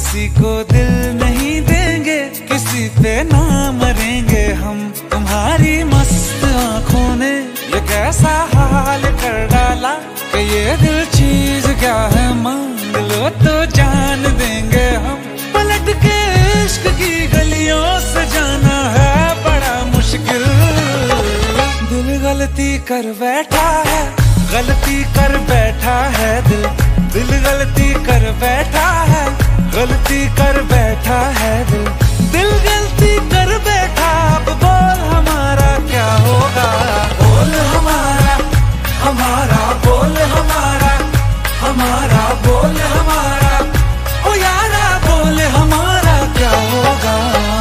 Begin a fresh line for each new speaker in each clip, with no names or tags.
किसी को दिल नहीं देंगे, किसी पे ना मरेंगे हम। तुम्हारी मस्त आंखों ने ये कैसा हाल कर डाला कि ये दिल चीज क्या है, मांग लो तो जान देंगे हम। पलट के इश्क की गलियों से जाना है बड़ा मुश्किल। दिल गलती कर बैठा है, गलती कर बैठा है दिल। दिल गलती कर बैठा है, गलती कर बैठा है दिल। दिल गलती कर बैठा, अब बोल हमारा क्या होगा। बोल हमारा, हमारा बोल हमारा, हमारा बोल हमारा, ओ यारा बोल हमारा क्या होगा।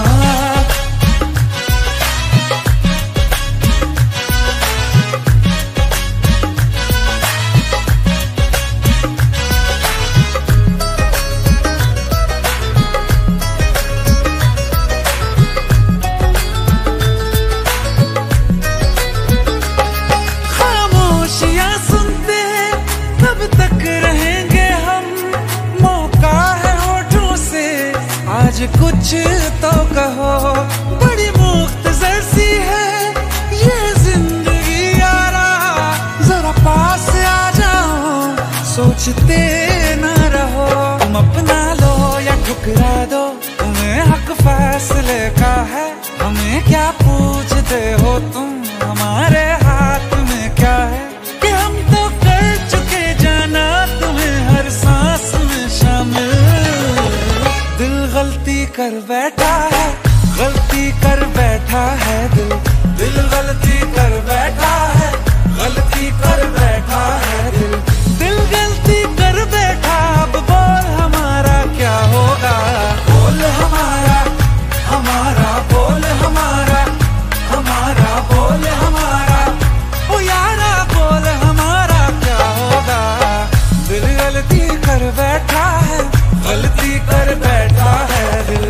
कुछ तो कहो, बड़ी मुख्तसर सी है ये जिंदगी यारा। जरा पास आ जाओ, सोचते ना रहो। तुम अपना लो या ठुकरा दो, तुम्हें हक फैसले का है। हमें क्या पूछते हो तुम, हमारे हाथ में क्या है कि हम तो कर चुके जाना तुम्हें हर सांस में शामिल। दिल गलती कर बैठा है, गलती कर बैठा है दिल। दिल गलती कर बैठा है, गलती कर बैठा है दिल। दिल गलती कर बैठा, अब बोल हमारा क्या होगा। बोल हमारा, हमारा बोल हमारा, हमारा बोल हमारा, ओ यारा बोल हमारा क्या होगा। दिल गलती कर बैठा है, गलती कर बैठा है दिल।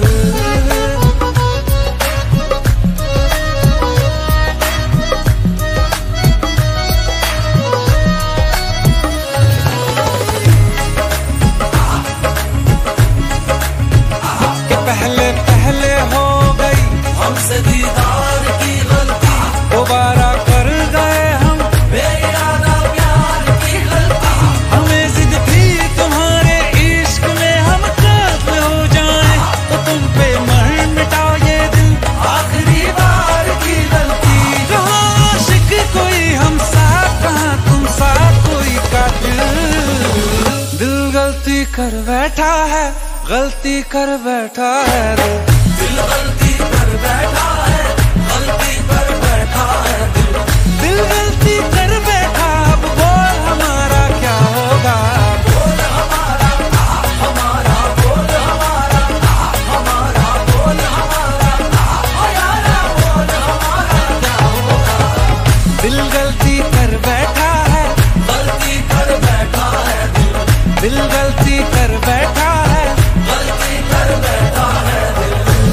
पहले पहले हो गई हमसे दीदार की गलती, दोबारा कर गए हम बेइरादा प्यार की गलती। हमें जिद थी तुम्हारे इश्क में हम काफिल हो जाएं, तो तुम पे मर मिटाओ ये दिल आखिरी बार की गलती। रहा आशिक कोई हम साथ, कहाँ तुम साथ कोई कातिल। दिल गलती कर बैठा है, गलती कर बैठा है दिल। दिल गलती कर बैठा है, गलती कर बैठा है दिल। दिल गलती कर बैठा, अब बोल हमारा क्या होगा। बोल हमारा, हमारा बोल हमारा, हमारा बोल हमारा, ओ यारा बोल हमारा क्या होगा। दिल गलती कर बैठा है, गलती कर बैठा है दिल। दिल गलती कर बैठा है, गलती कर बैठा है दिल।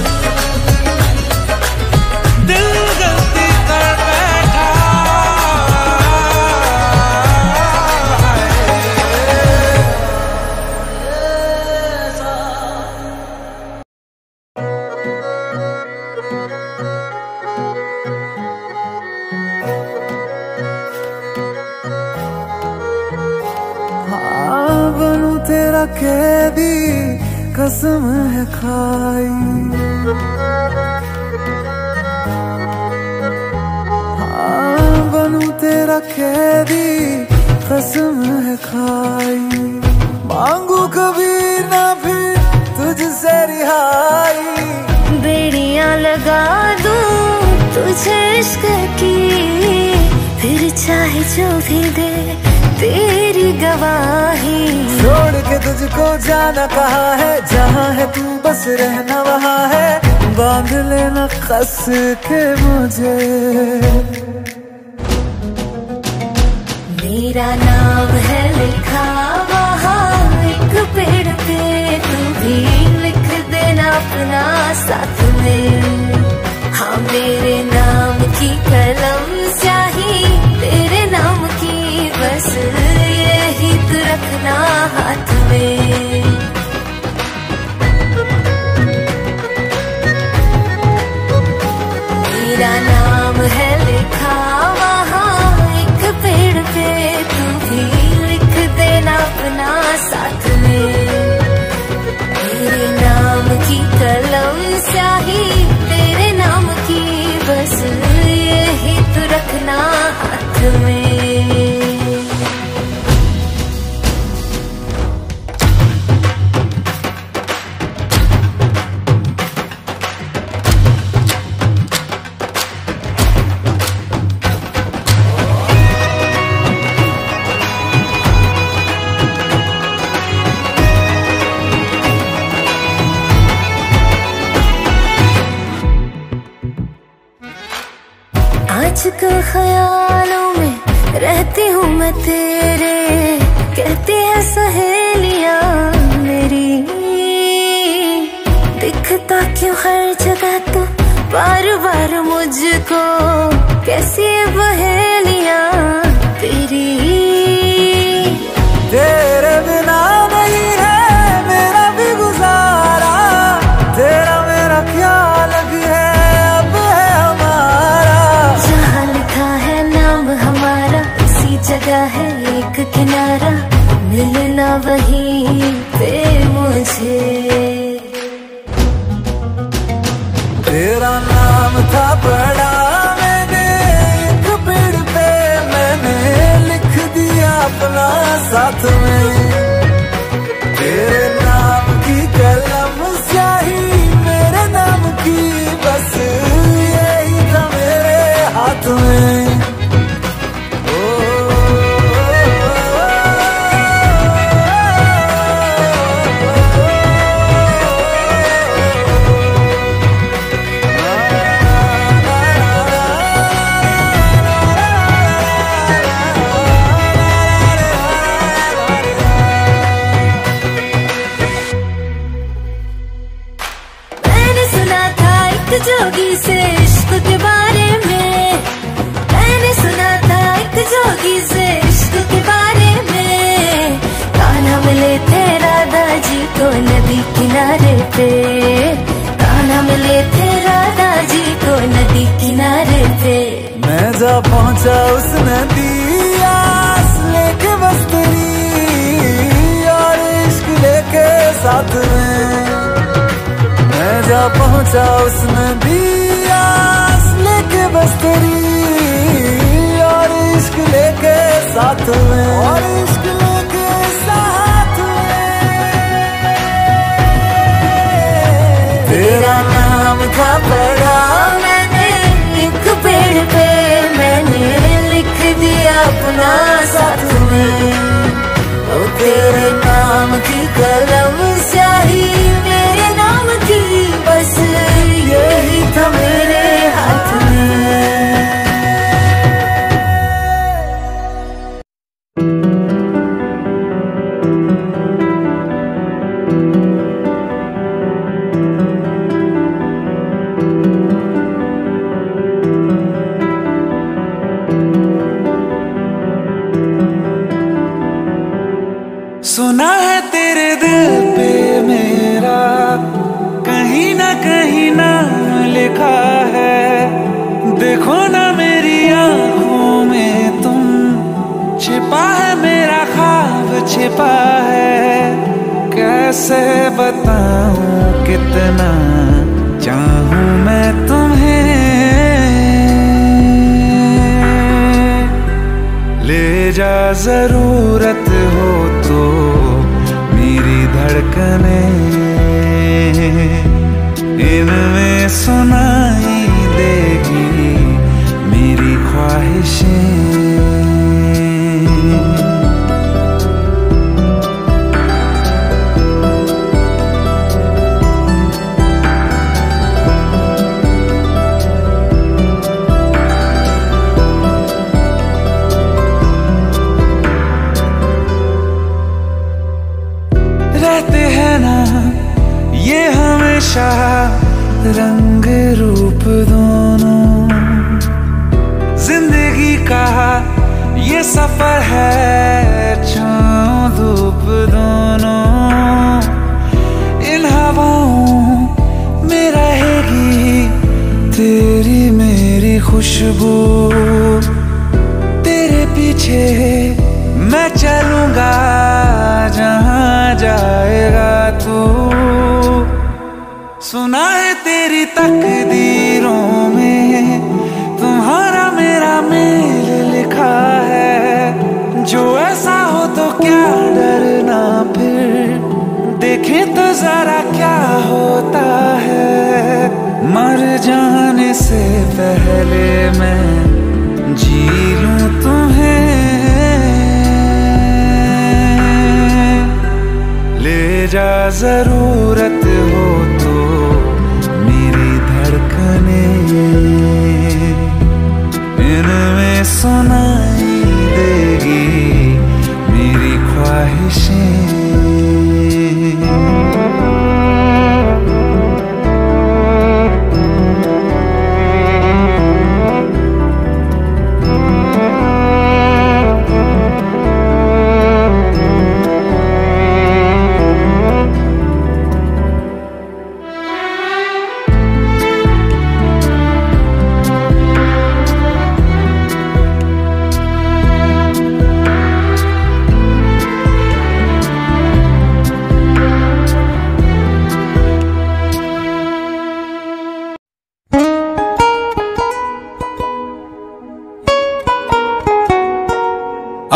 दिल गलती कर बैठा हाँ, बनूं तेरा कैदी कसम है खाई। हाँ, बनूं तेरा कैदी कसम है खाई। मांगू कभी ना फिर तुझसे रिहाई।
बेड़ियां लगा दूं तुझे इश्क की, फिर चाहे जो भी दे तेरी गवाही।
छोड़ के तुझको जाना कहा है, जहाँ है तू बस रहना वहाँ है। बांध लेना कस के मुझे,
मेरा नाम है लिखा वहाँ एक पेड़ पे। तू भी लिख देना अपना साथ में। हाँ, मेरे नाम की कलम स्याही तेरे नाम की, बस यही तू रखना हाथ में। आजकल ख्यालों में रहती हूँ मैं तेरे, कहती है सहेलियां मेरी, दिखता क्यों हर जगह तो बार बार मुझको, कैसी पहेलियां तेरी।
तेरे बिना नहीं है मेरा भी गुजारा, तेरा मेरा क्या लग है अब है हमारा।
जहाँ लिखा है नाम हमारा उसी जगह है एक किनारा, मिलना वहीं पे मुझे।
तेरा नाम था पढ़ा मैंने एक पेड़ पे, मैंने लिख दिया अपना साथ में। तेरे नाम की कलम स्याही मेरे नाम की, बस यही था मेरे हाथ में।
जोगी से इश्क के बारे में, मैंने सुना था एक जोगी से इश्क के बारे में। कान्हा मिले थे राधा जी को नदी किनारे पे, कान्हा मिले थे राधा जी को नदी किनारे पे।
मैं जा पहुंचा उस नदी आस लेके बस तेरी, और इश्क लेके साथ में। मैं जा पहुंचा उस नदी आस लेके बस तेरी, और इश्क लेके साथ में, और इश्क लेके साथ में। तेरा नाम था पढ़ा
मैंने एक पेड़ पे, मैंने लिख दिया अपना साथ में।
ओ तेरे नाम की कलम स्याही मेरे नाम की, बस यही था मेरे हाथ में। सुना है तेरे दिल पे मेरा कहीं ना लिखा है, देखो ना मेरी आंखों में तुम, छिपा है मेरा ख्वाब छिपा है। कैसे बताऊं कितना चाहूं मैं तुम्हें, ले जा जरूरत हो तो मेरी धड़कनें, इनमें सुनाई देगी मेरी ख्वाहिशें। रहते हैं ना ये हमेशा रंग रूप दोनों, जिंदगी का ये सफर है छाँव धूप दोनों। इन हवाओं में रहेगी तेरी मेरी खुशबू, तेरे पीछे मैं चलूंगा जहाँ जाएगा तू। सुना है तेरी तकदीरों में तुम्हारा मेरा मेल लिखा है, जो ऐसा हो तो क्या डरना फिर, देखे तो जरा क्या होता है। मर जाने से पहले मैं जी लूं तुम्हें, ले जा जरूरत हो तो मेरी धड़कनें,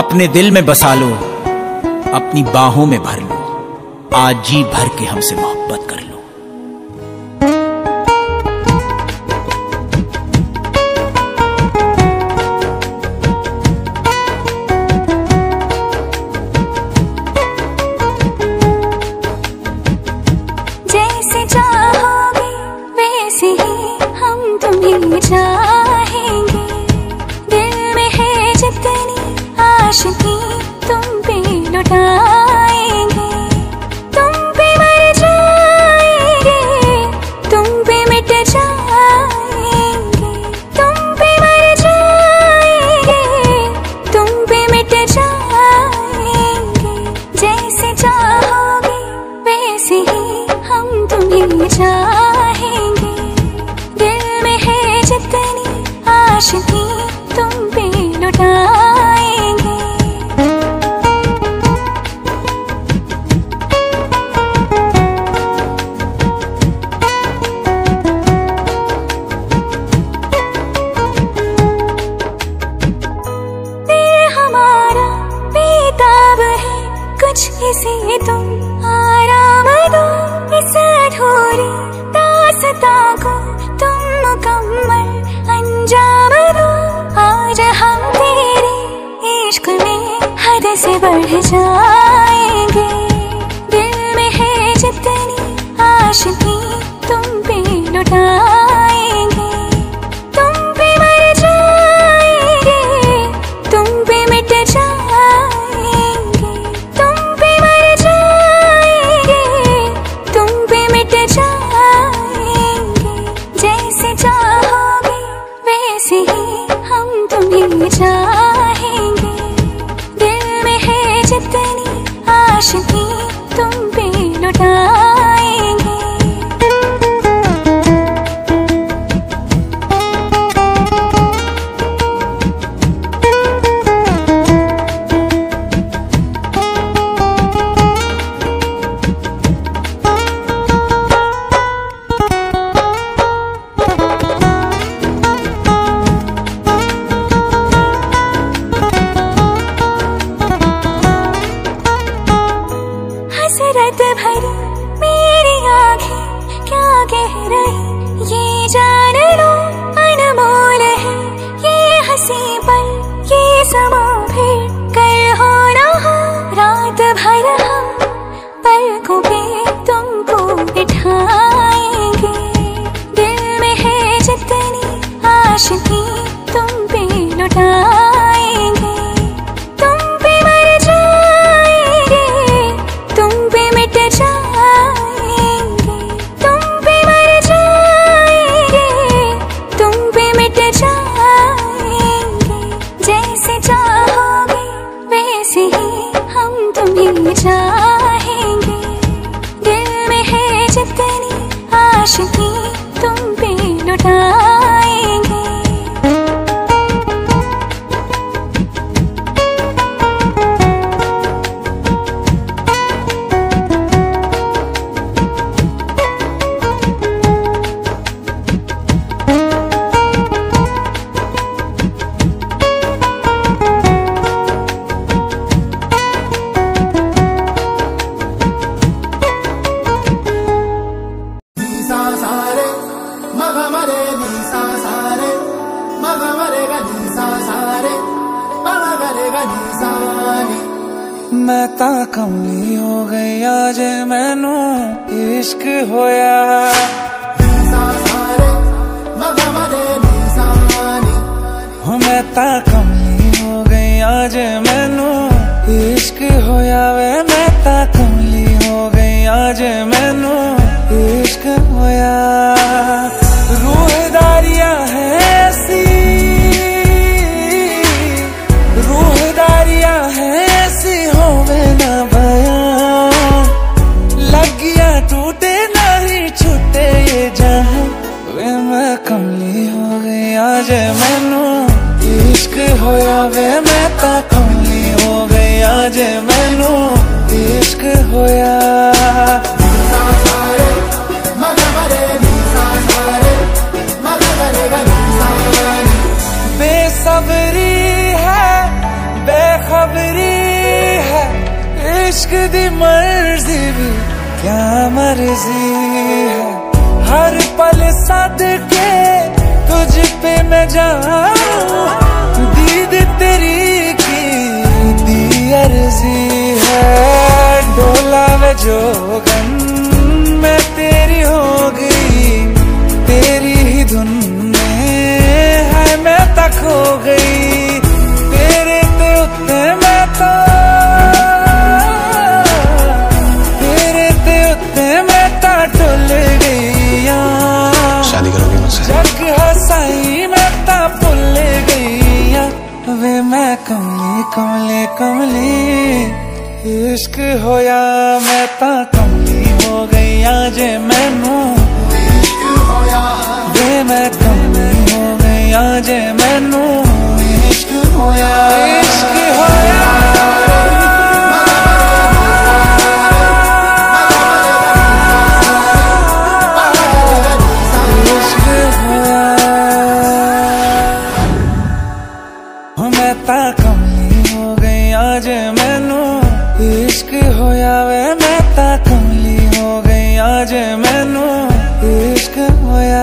अपने दिल में बसा लो, अपनी बाहों में भर लो, आज जी भर के हमसे मोहब्बत कर लो।
जैसे चाहोगे वैसे ही हम तुम्हें चाहेंगे, दिल में है जितनी आशिकी तुम पे लुटाएंगे, तुम पे मर जाएंगे, तुम पे मिट जाएंगे, तुम पे मर जाएंगे, तुम पे मिट जाएंगे। जैसे चाहोगे वैसे ही हम तुम्हें चाहेंगे, दिल में है जितनी आशिकी तुम पे लुटाएंगे। दिल हमारा बेताब है, कुछ इसे तुम आराम दो, इस अधूरी दास्तां को तुम मुकम्मल अंजाम दो। आज हम तेरे इश्क में हद से बढ़ जाएंगे, दिल में है जितनी आशिकी तुम पे लुटाएंगे, तुम पे मर जाएंगे, तुम पे मिट जाएंगे, तुम पे मर जाएंगे, तुम पे मिट जाएंगे। जैसे चाहोगे वैसे ही हम तुम्हें चाहेंगे, दिल में है जितनी आशिकी तुम पे लुटाएंगे। हसरत भरी मेरी आंखें क्या कह रही ये जान लो, अनमोल है ये हंसी पल, ये समा फिर कर हो ना हो। रात भर हम पलकों पे तुमको बिठाएंगे, दिल में है जितनी आशिकी तुम पे लुटाएंगे, तुम पे मर जाएंगे, तुम पे मिट जाएंगे, तुम पे मर जाएंगे, तुम पे मिट जाएंगे। जैसे चाहोगे वैसे ही हम तुम्हें चाहेंगे, दिल में है जितनी आशिकी तुम पे लुटाएंगे।
मैं तां कमली हो गई आज मैनू इश्क होया, हो मैं तां कमली हो गई आज मैनू इश्क होया वे, मैं तां कमली हो गई आज मैनू इश्क होया। रूहदारियां है ऐसी, रूहदारियां है ऐसी होवे ना बयां, लगिया टूटे नहीं छूटे ये जहां वे, मैं कमली हो गई आज मैनू इश्क होया वे, मैं तां कमली हो गई आज मैनू इश्क होया। बेसब्री है बेखबरी दी मर्जी भी क्या मर्जी है, हर पल सदके तुझ पे मैं जाऊं, दीद तेरी की दी अर्जी है। डोला वे जोगन मैं तेरी हो गई, तेरी ही धुन में है मैं तक हो गई, तेरे ते उत्ते मैं तो, तेरे ते उत्ते मैं ता डुल गई।
शादी करोगी मुझसे?
जग हसाई मैं ता भुल गई वे, मैं कमली कमली कमली इश्क होया मैं ता कमली हो गई जे मैनू, वे मैं कमली हो गई जे मैनू इश्क होया, इश्क होया। मैं ता कमली हो गई आज मैनू इश्क होया वे, मैं ता कमली हो गई आज मैनू इश्क होया।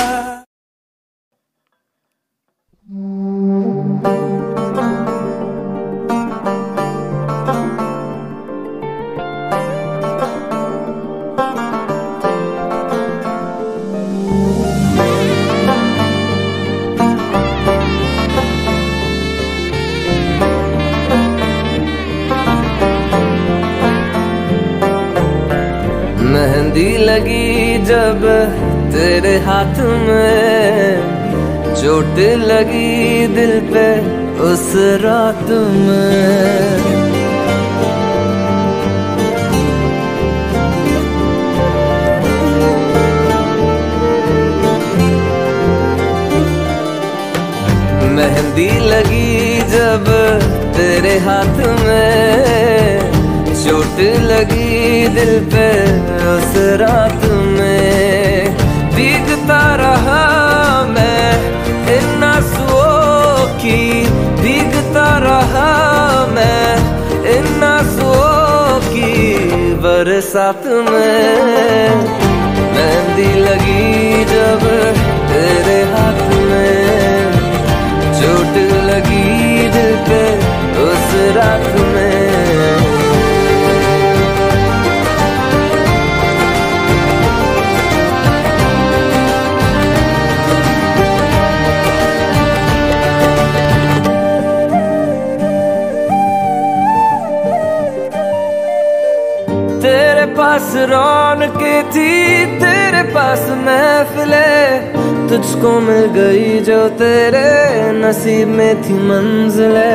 मेहंदी लगी जब तेरे हाथ में, चोट लगी दिल पे उस रात में। मेहंदी लगी जब तेरे हाथ में, चोट लगी दिल पे उस रात में। भीगता रहा मैं इन आंसुओं की, भीगता रहा मैं इन आंसुओं की बरसात में। मेहंदी लगी जब तेरे हाथ में, चोट लगी दिल पे उस रात में। तेरे पास रौनके थी, तेरे पास महफिले, तुझको मिल गई जो तेरे नसीब में थी मंजिले।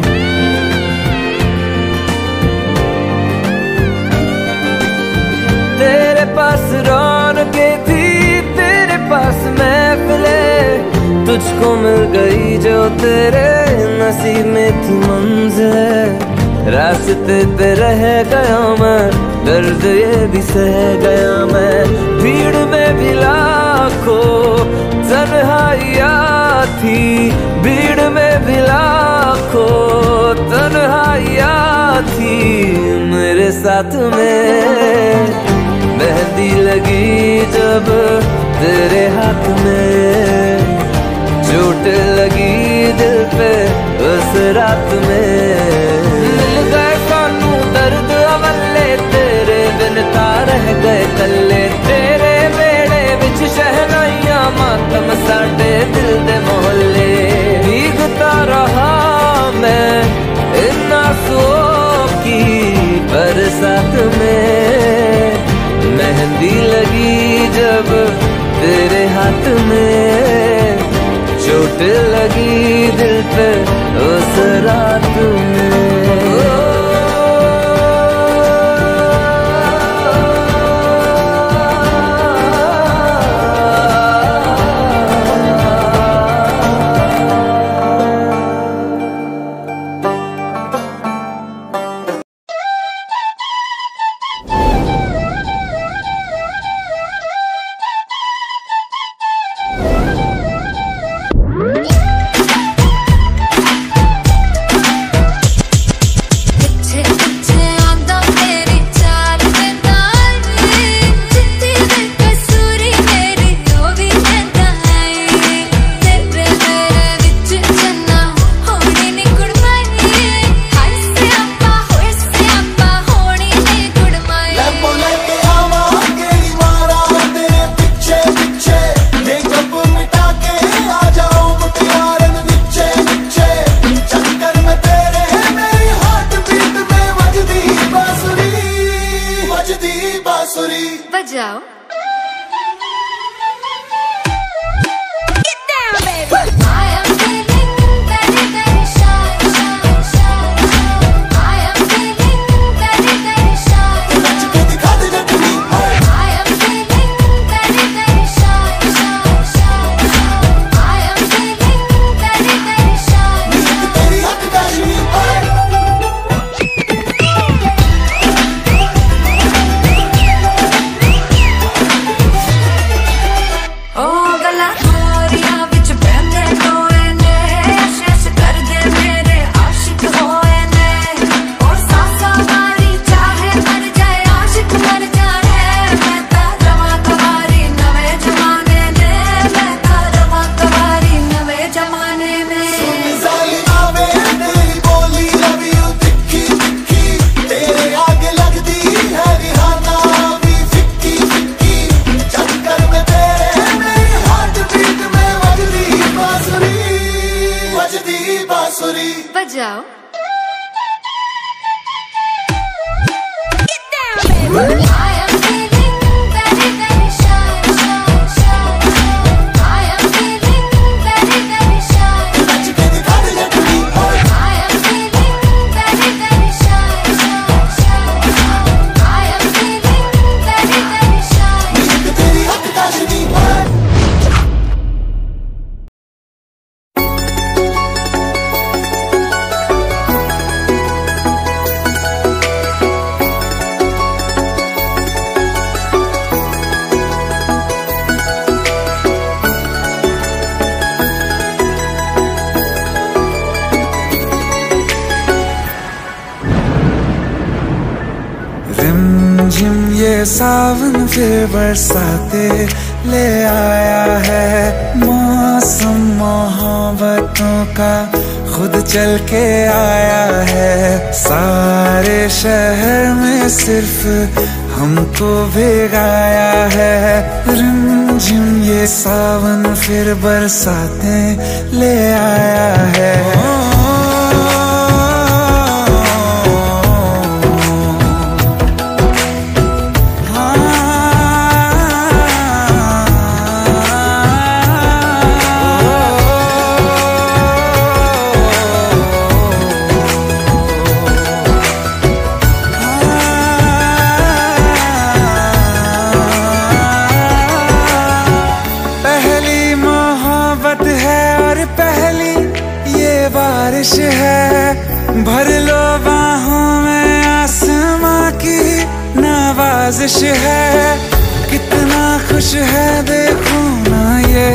तेरे पास रौनके थी, तेरे पास महफिले, तुझको मिल गई जो तेरे नसीब में थी मंजिले। रास्ते पे रह गया मैं, दर्द ये भी सह गया मैं, भीड़ में भी लाखों तन्हाइयाँ थी, भीड़ में भी लाखों तन्हाइयाँ थी मेरे साथ में। मेहंदी लगी जब तेरे हाथ में, चोट लगी दिल पे उस रात में। दर्द अवले तेरे बिन रह गए कल्ले, तेरे बेड़े विच शहनाइयां मातम साडे दिल दे मोहल्ले। भीगता रहा मैं इन आंसुओं की बरसात में। मेहंदी लगी जब तेरे हाथ में, चोट लगी दिल पे उस रात में।
बजाओ।
रिमझिम ये सावन फिर बरसाते ले आया है, मौसम मोहब्बतों का खुद चल के आया है। सारे शहर में सिर्फ हमको भिगाया है। रिमझिम ये सावन फिर बरसाते ले आया है। बारिश है, भर लो बाहों में, आसमां की नवाजिश है। कितना खुश है देखो ना ये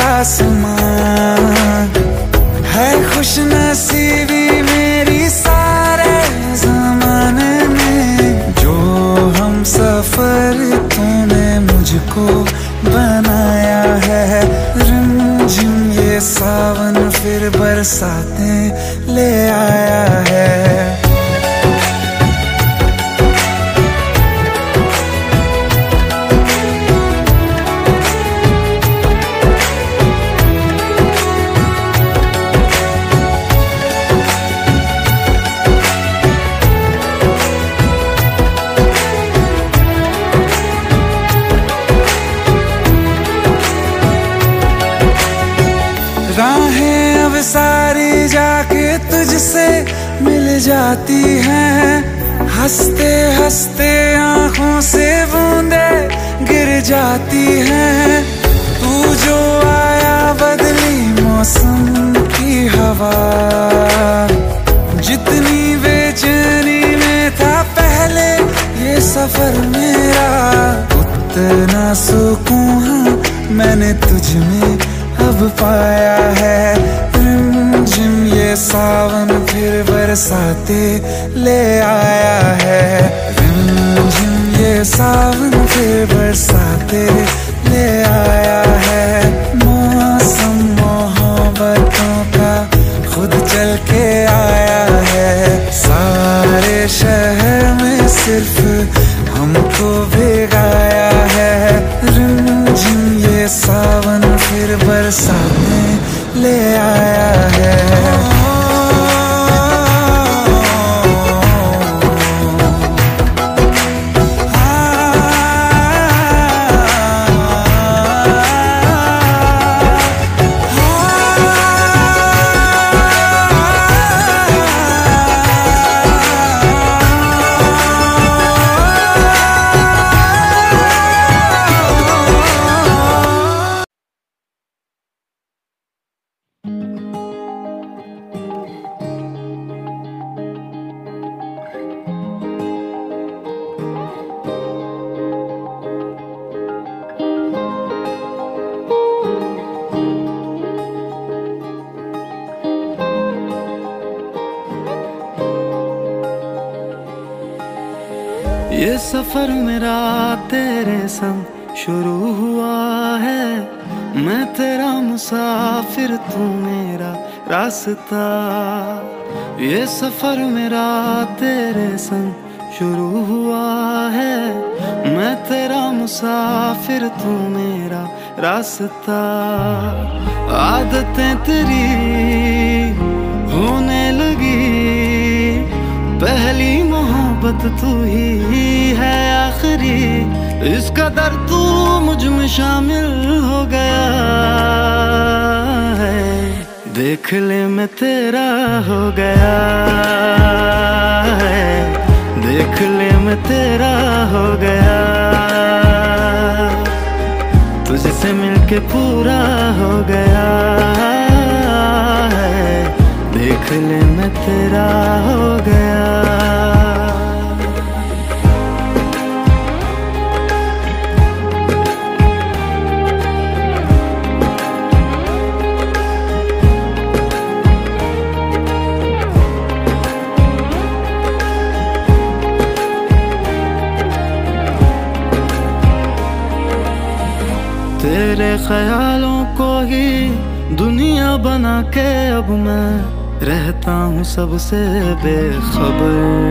आसमां, है खुश नसीबी मेरी सारे ज़माने में। जो हम सफर तूने मुझको बनाया है। रिमझिम ये सावन फिर बरसाते ले आया है। राहें अब सारी जाके तुझसे मिल जाती हैं, हंसते हंसते आंखों से बूंदे गिर जाती हैं। तू जो आया बदली मौसम की हवा, जितनी बेचैनी में था पहले ये सफर मेरा, उतना सुकून मैंने तुझ में अब पाया है। रिमझिम ये सावन फिर बरसाते ले आया है। रिमझिम ये सावन फिर बरसाते ले आया है। मौसम मोहब्बतों का खुद चल के आया है। सारे शहर में सिर्फ हमको भिगाया है। रिमझिम ये सावन फिर बरसाते ले आया है।
ये सफर मेरा तेरे संग शुरू हुआ है। मैं तेरा मुसाफिर तू मेरा रास्ता। ये सफर मेरा तेरे संग शुरू हुआ है। मैं तेरा मुसाफिर तू मेरा रास्ता। आदतें तेरी होने लगी मोहब्बत तू ही है आखिरी, इस कदर तू मुझ में शामिल हो गया है। देख ले मैं तेरा हो गया है, देख ले मैं तेरा हो गया, तुझसे मिलके पूरा हो गया है। देख ले मैं तेरा हो गया। तेरे ख्यालों को ही दुनिया बना के अब मैं रहता हूँ सबसे बेखबर।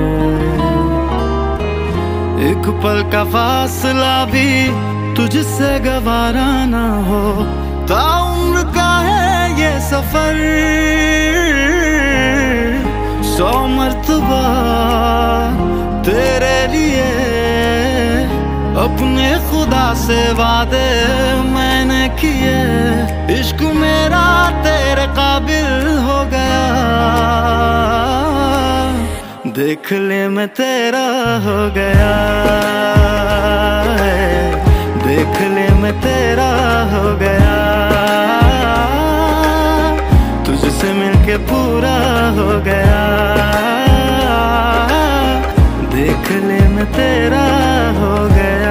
एक पल का फासला भी तुझसे गवारा ना हो, ताउम्र का है ये सफर। 100 मर्तबा तेरे लिए अपने खुदा से वादे मैंने किए, इश्क मेरा तेरे काबिल हो गया। देख ले मैं तेरा हो गया है, देख ले मैं तेरा हो गया, तुझसे मिलके पूरा हो गया। देख ले मैं तेरा हो गया।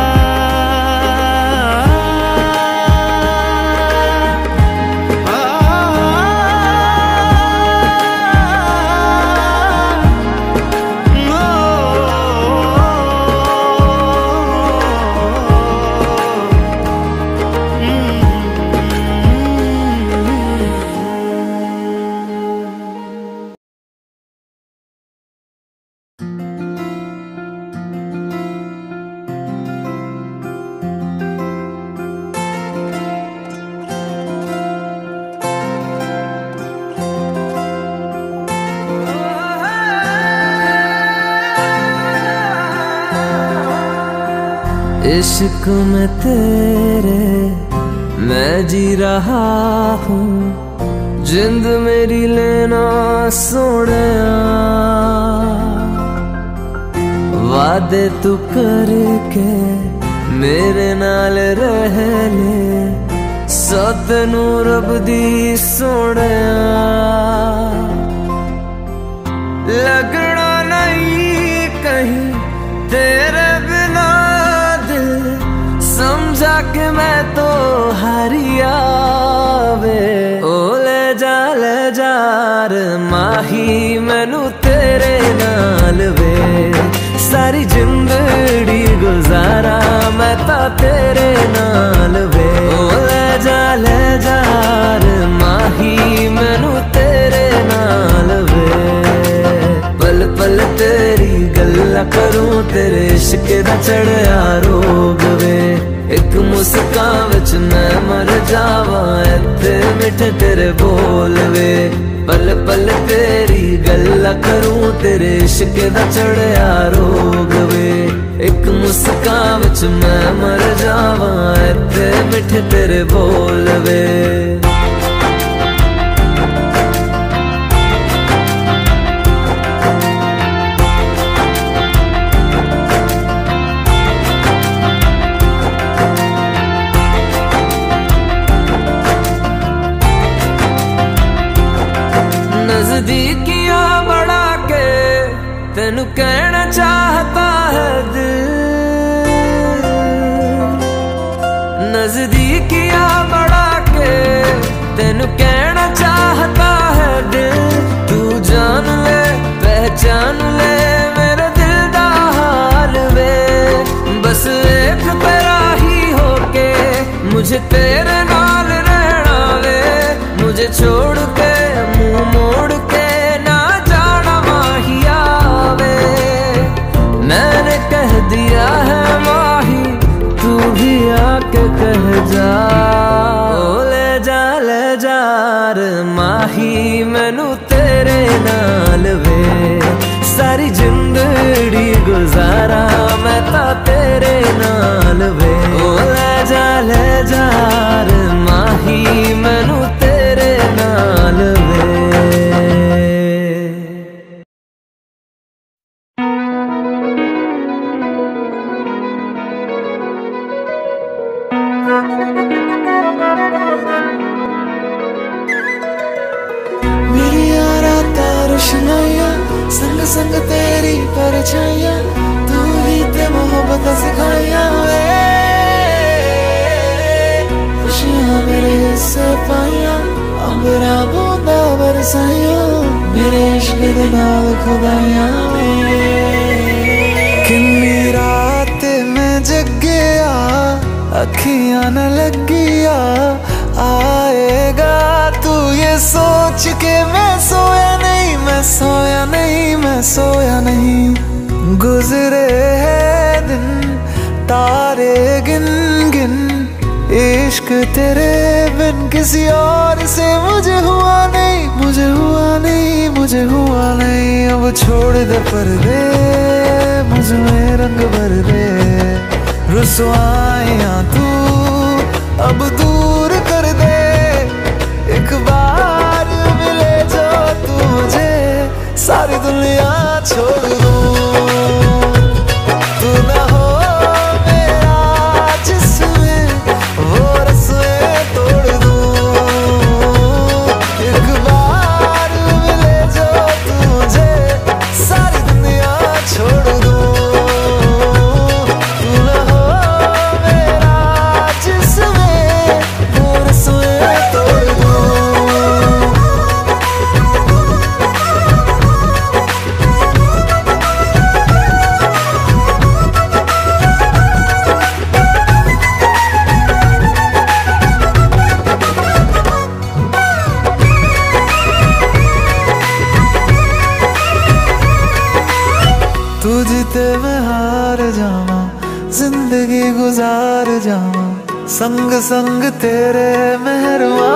इश्क में तेरे मैं जी रहा हूँ, जिंद मेरी लेना सोनिया। वादे तू करके मेरे नाल रह ले, सत नू रब दी सोनिया। लगना नहीं कहीं तेरे बिना दिल, समझा के मैं तो हारिया वे। ओ ले जा रे माही मैनू तेरे नाल वे, सारी जिंदड़ी गुजारा मैं ता तेरे नाल वे। ओ ले जा रे माही मैनू तेरे नाल वे, पल पल तेरी गल्ला करूं, तेरे इश्क दा चढ़िया रोग वे। एक मुस्कान विच मैं मर जावा, इत्थे मिठे तेरे बोल वे। पल पल तेरी गल्ला करूं, तेरे इश्क दा चढ़िया रोग वे। एक मुस्कान विच मैं मर जावा, इत्थे मिठे तेरे बोल वे। नजदीकियां बढ़ा के तेनू कहना चाहता है दिल, नजदीकियां बढ़ा के तेनू कहना चाहता है दिल। तू जान ले पहचान ले मेरे दिल दा हाल वे, बस एक तेरा ही होके मुझे तेरे नाल रहना वे। मुझे छोड़ के मुंह मोड़ के ना जाना माहिया वे। मैंने कह दिया है माही, तू भी आके कह जा। ओ ले जा रे माही मैनू तेरे नाल वे, सारी जिंदड़ी भी गुजारा मैं ता तेरे नाल वे। ओ ले जा माही मैनू तेरे नाल वे।
मेरी यारा रोशनाइयां संग संग तेरी परछाइयां, तू ही ते मोहब्बत सिखाइयां वे। खुशियां मेरे हिस्से पाइयां, अंबरा बूंदा बरसाइयां, मेरे इश्क दे नाल खुदाइयां वे। किन्नी रात में जगिया अखियां न लगिया, आएगा तू ये सोच के मैं सोया नहीं, मैं सोया नहीं, मैं सोया नहीं। गुजरे हैं दिन तारे गिन गिन, इश्क तेरे बिन किसी और से मुझे हुआ नहीं, मुझे हुआ नहीं, मुझे हुआ नहीं। अब छोड़ दे पर्दे मुझ में रंग भर दे, रुसवाइयां तू अब दूर कर दे। एक बार मिले जो तू मुझे, सारी दुनिया छोड़ दूं। तू ना हो मेरा जिसमें वो रस्में तोड़ दूं। एक बार मिले जो तू मुझे, सारी दुनिया छोड़ दूं। तू ना हो मेरा जिसमें वो रस्में तोड़ दूं। तुझते मैं हार जावा, जिंदगी गुजार जावा, संग संग तेरे मेहरवा।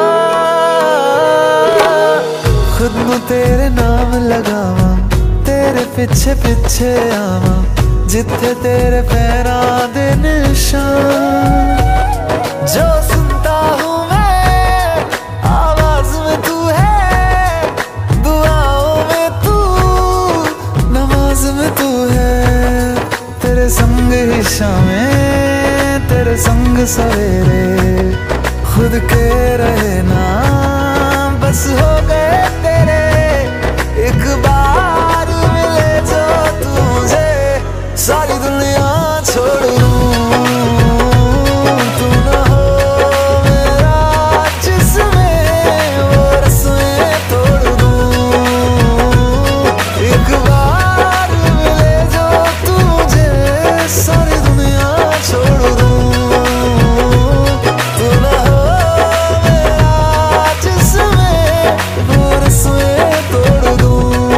खुद नू तेरे नाम लगावा, तेरे पीछे पीछे आवा, जिथे तेरे पैरां दे निशान। जो सुनता हूँ मैं आवाज में तू है, दुआओं में तू, नमाज में तू है। तेरे संग ही शामें, तेरे संग सवेरे, खुद के रहे ना बस हो गए तेरे। एक बार मिले जो तू मुझे, सारी दुनिया छोड़ दूं। तू ना हो मेरा जिसमें वो रस्में तोड़ दूं। एक बार मिले जो तू मुझे, सारी दुनिया छोड़ दूं। तू ना हो मेरा जिसमें वो रस्में तोड़ दूं।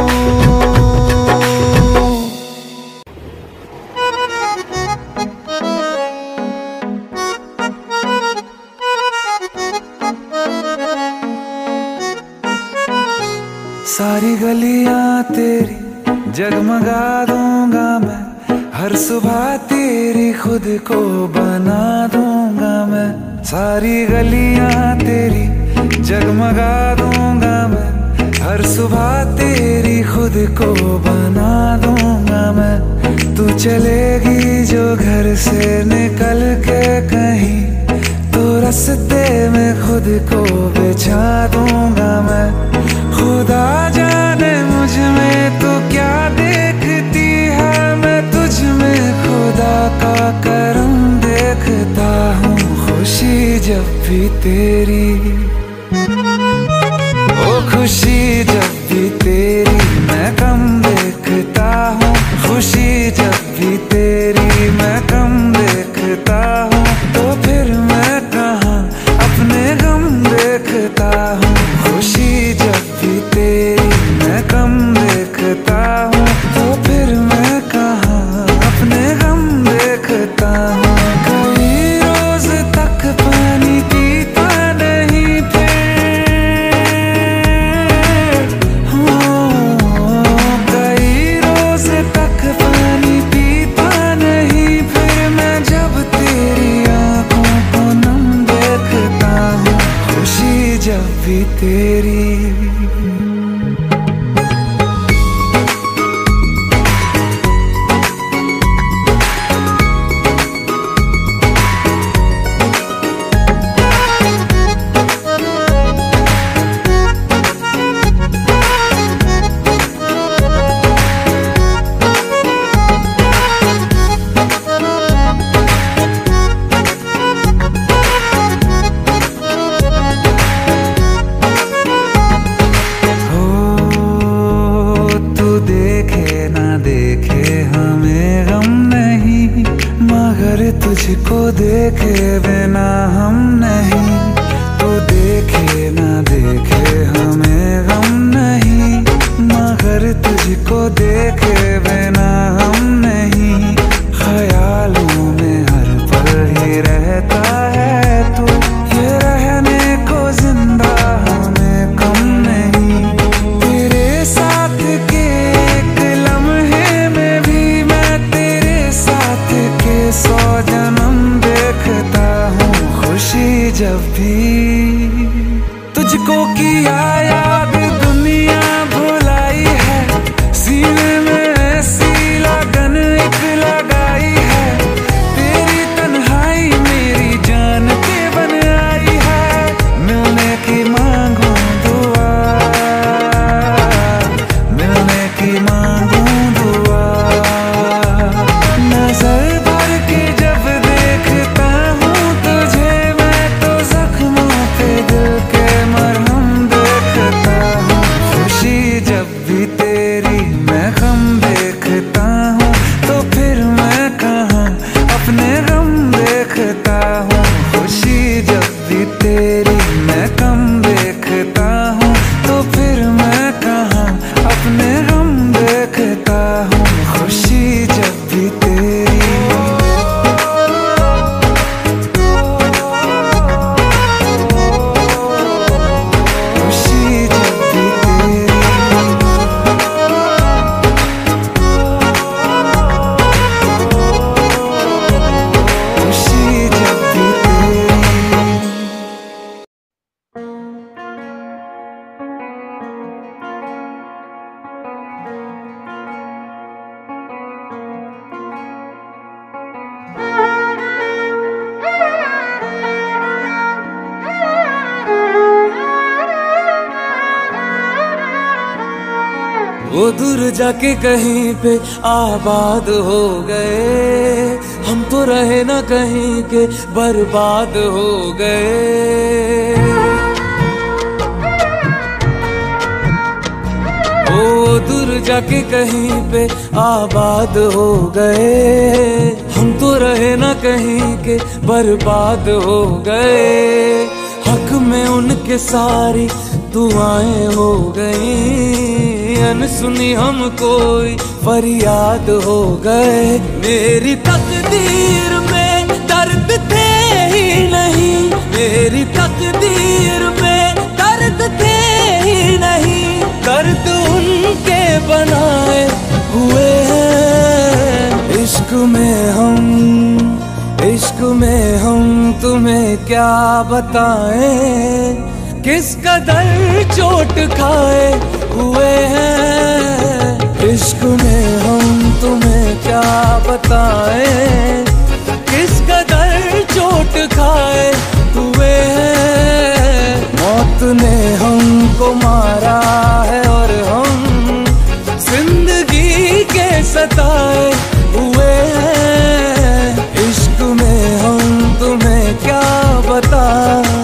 सारी गलियां तेरी जगमगा दूंगा मैं, हर सुबह तेरी खुद को बना दूंगा मैं। सारी गलियां तेरी जगमगा दूंगा मैं, हर सुबह तेरी खुद को बना दूंगा मैं। तू चलेगी जो घर से निकल के कहीं, तो रास्ते में खुद को बिछा दूंगा मैं। खुदा जाने मुझ में तो क्या देखती है, मैं तुझ में खुदा का करम देखता हूँ। खुशी जब भी तेरी, ओ खुशी जब भी तेरी मैं कम देखता हूँ। खुशी जब भी तेरी मैं कम देखता हूँ, तो फिर मैं कहाँ अपने गम देखता हूँ। खुशी जब भी तेरी मैं कम देखता हूँ, तो फिर मैं कहाँ अपने गम देखता हूँ। कई रोज तक पानी पीता नहीं फिर, कई रोज तक पानी जब भी तेरी। तुझको देखे बिना हम नहीं, तू देखे ना देखे हमें गम नहीं, मगर तुझको देखे बिना हम नहीं। ख्यालों में हर पल ही रहता है तू, ये रहने को जिंदा हमें कम नहीं। तेरे साथ के एक लम्हे में भी मैं तेरे साथ के 100 जन्म देखता हूँ। खुशी जब भी तुझको किया याद दुनिया भुलाई है, सीने में ऐसी लगन एक लगाई है। तेरी तन्हाई मेरी जान के बन आई है, मिलने की मांगू दुआ, मिलने की मांगू दुआ। नजर भर के जब देखता हूँ तुझे मैं तो जख्मों पे दिल के मरहम देखता हूँ। खुशी जब भी तेरी मैं गम देखता हूँ, तो फिर मैं कहाँ अपने गम देखता हूँ। खुशी जब भी तेरी मैं गम देखता हूँ, तो फिर मैं कहाँ अपने गम देखता हूँ। खुशी जब भी तेरी। खुशी जब भी तेरी। खुशी जब भी तेरी।
वो दूर जाके कहीं पे आबाद हो गए, हम तो रहे ना कहीं के बर्बाद हो गए। वो दूर जाके कहीं पे आबाद हो गए, हम तो रहे ना कहीं के बर्बाद हो गए। हक में उनके सारी दुआएं हो गई, अनसुनी हम कोई फरियाद हो गए। मेरी तकदीर में दर्द थे ही नहीं, मेरी तकदीर में दर्द थे ही नहीं। दर्द उनके बनाए हुए हैं, इश्क में हम तुम्हें क्या बताएं, किस कदर चोट खाए हुए हैं। इश्क में हम तुम्हें क्या बताएं, किस कदर चोट खाए हुए हैं। मौत ने हमको मारा है और हम जिंदगी के सताए हुए हैं। इश्क में हम तुम्हें क्या बताएं।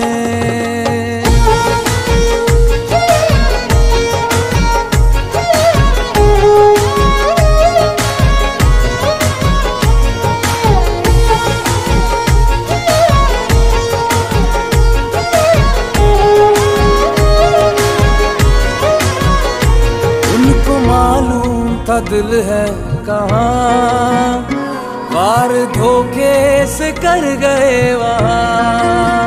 था दिल है कहाँ, वार धोखे से कर गए वहाँ।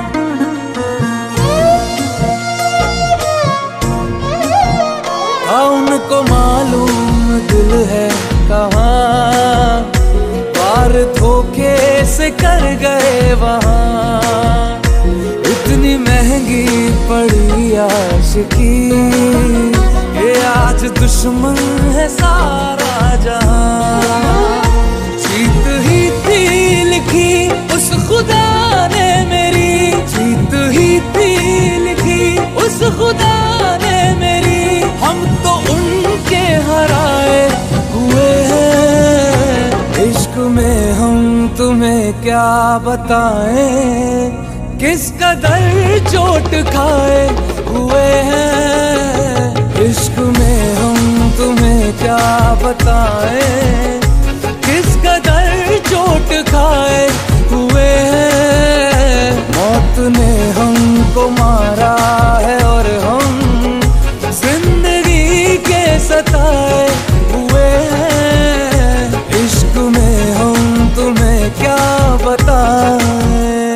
हाँ उनको मालूम दिल है कहाँ, वार धोखे से कर गए वहाँ। इतनी महंगी
पड़ी आशिकी, ये आज दुश्मन है सारा जहां। जीत ही थी लिखी उस खुदा ने मेरी, जीत ही थी लिखी उस खुदा ने मेरी। हम तो उनके हराए हुए हैं, इश्क में हम तुम्हें क्या बताएं, किस कदर चोट खाए हुए हैं। इश्क में हम तुम्हें क्या बताएं, किस कदर चोट खाए हुए हैं। मौत ने हमको मारा है और हम जिंदगी के सताए हुए हैं। इश्क में हम तुम्हें क्या बताएं।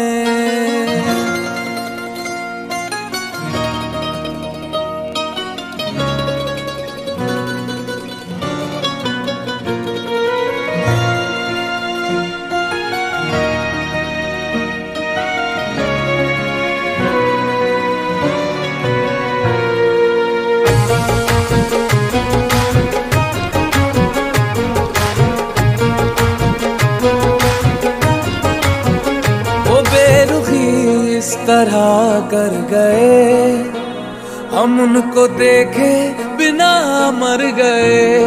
तरह कर गए हम, उनको देखे बिना मर गए।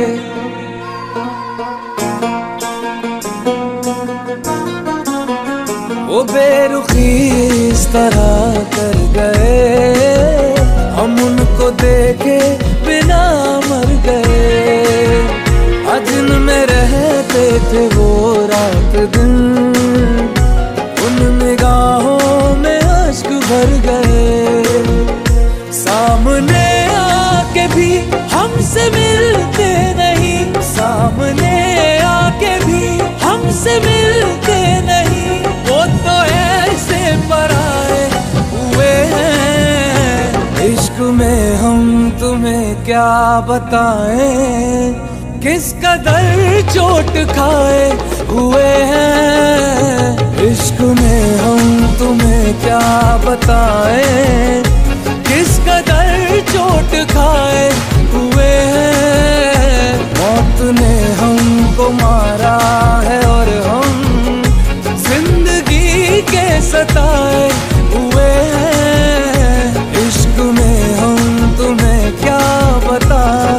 वो बेरुखी इस तरह कर गए हम, उनको देखे बिना मर गए। अजन में रहते थे वो रात दिन, उन निगाहों में अश्क भर गए। सामने आके भी हमसे मिलते नहीं, सामने आके भी हमसे मिलते नहीं। वो तो ऐसे पराए हुए हैं। इश्क में हम तुम्हें क्या बताएं, किस कदर चोट खाए हुए हैं। इश्क में हम तुम्हें क्या बताएं, किस कदर चोट खाए हुए हैं। मौत ने हमको मारा है और हम जिंदगी के सताए हुए हैं। इश्क में हम तुम्हें क्या बताएं।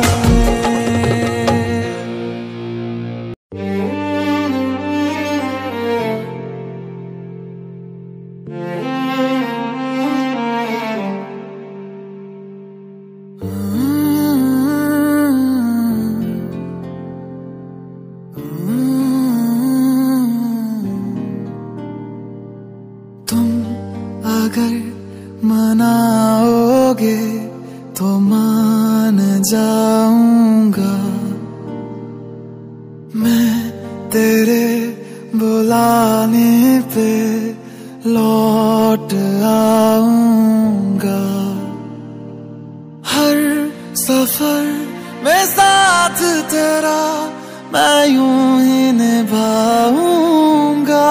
अगर मनाओगे तो मान जाऊंगा, मैं तेरे बुलाने पे लौट आऊंगा। हर सफर में साथ तेरा मैं यूं ही निभाऊंगा।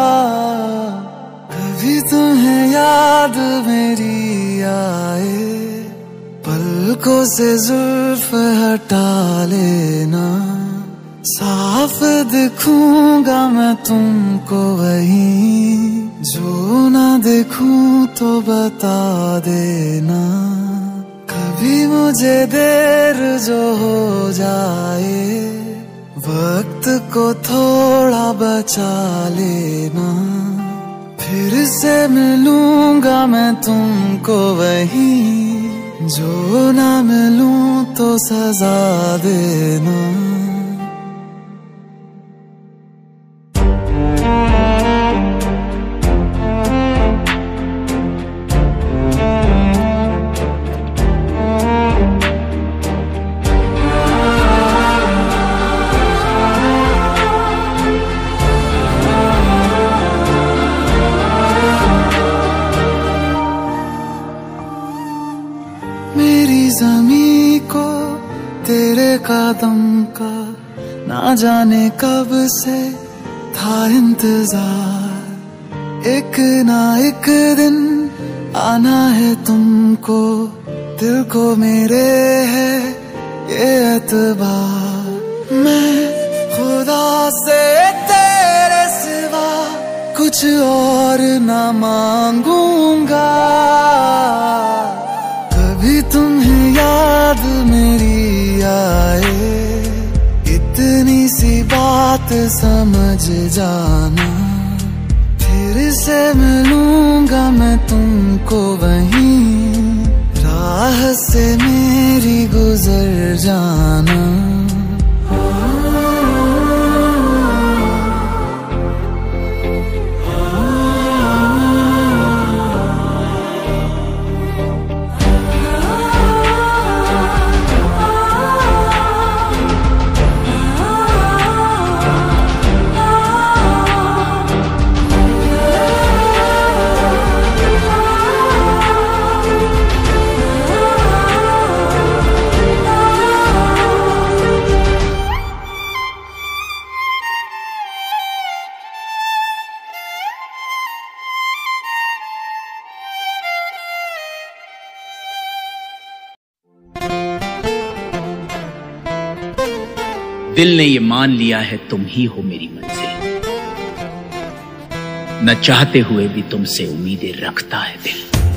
कभी तुम्हें याद मेरी आए, पलकों से जुल्फ हटा लेना। साफ दिखूंगा मैं तुमको वहीं, जो ना देखूं तो बता देना। कभी मुझे देर जो हो जाए, वक्त को थोड़ा बचा लेना। फिर से मिलूंगा मैं तुमको वहीं, जो ना मिलूं तो सजा देना। मेरी ज़मीं को तेरे कदम का ना जाने कब से था इंतजार। एक ना एक दिन आना है तुमको, दिल को मेरे है ये एतबार। मैं खुदा से तेरे सिवा कुछ और ना मांगूंगा। कभी तुम्हें याद मेरी आए, इतनी सी बात समझ जाना। फिर से मिलूंगा मैं तुमको वहीं, राह से मेरी गुजर जाना।
दिल ने ये मान लिया है तुम ही हो मेरी मंजिल, न चाहते हुए भी तुमसे उम्मीदें रखता है दिल।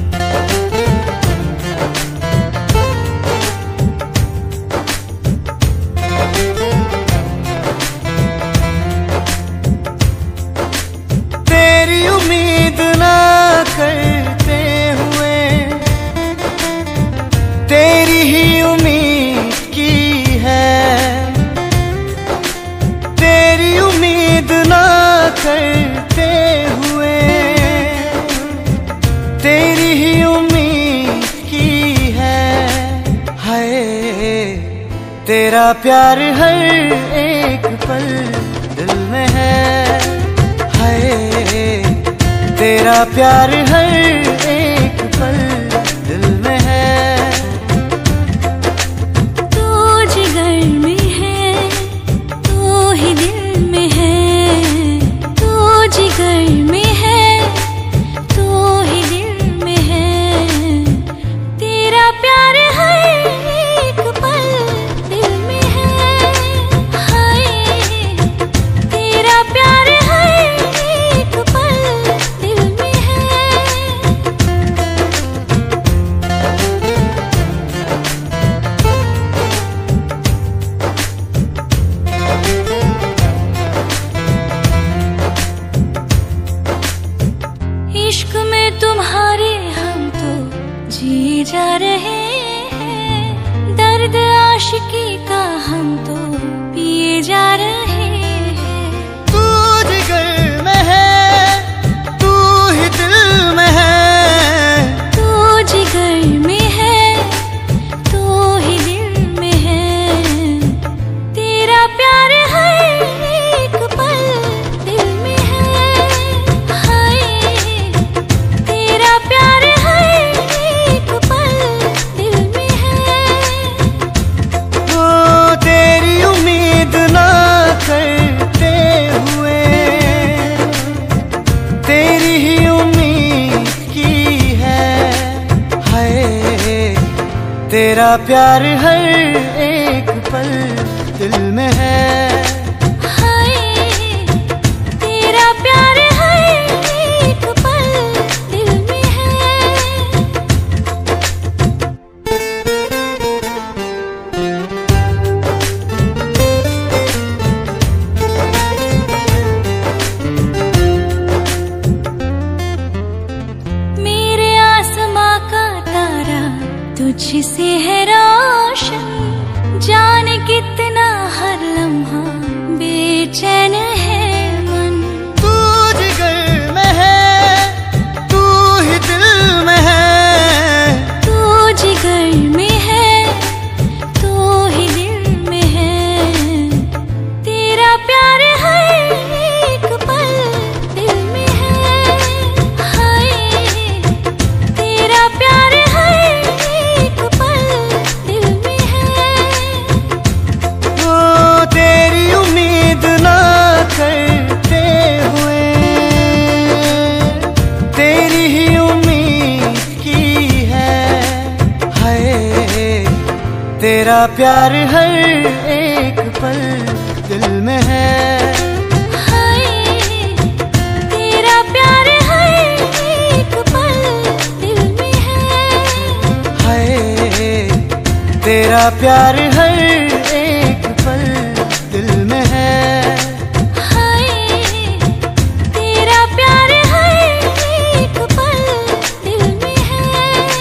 तेरी उम्मीद ना करते हुए तेरी ही उम्मीद की है। करते हुए तेरी ही उम्मीद की है। हाय तेरा प्यार हर एक पल दिल में है। हाय तेरा प्यार हर एक पल दिल में है।
तू जिगर में है, तू ही दिल में है। जिगर में है, तू ही दिल में है। तेरा प्यार हर एक पल दिल में है। हाय तेरा प्यार हर एक पल दिल में है। इश्क में तुम्हारे हम तो जिए जा रहे हैं। दर्द आशिकी का हम तो पिए जा रहे हैं।
तू जिगर में है, तू ही दिल में है।
तू जिगर में है, तू ही दिल में है। तेरा प्यार हर एक पल दिल में है। हाय तेरा प्यार हर एक पल दिल में है।
वो तेरी उम्मीद ना करते हुए तेरी ही उम्मीद की है। हाय तेरा प्यार हर एक पल दिल में है।
हाय तेरा प्यार हर एक पल दिल में है। मेरे आसमां का तारा तुझसे है रोशन। जाने कितना हर लम्हा बेचैन है मन।
तू जिगर में है, तू ही दिल में है।
तू जिगर में है, तू ही दिल में है। तेरा प्यार हर एक पल दिल में है। हाय तेरा प्यार हर एक पल दिल में है।
वो तेरी उम्मीद ना कर तेरा प्यार हर एक पल दिल में है।
हाय तेरा प्यार हर एक पल दिल में है।
हाय तेरा प्यार हर एक पल दिल में है।
हाय तेरा प्यार हर एक पल दिल में है।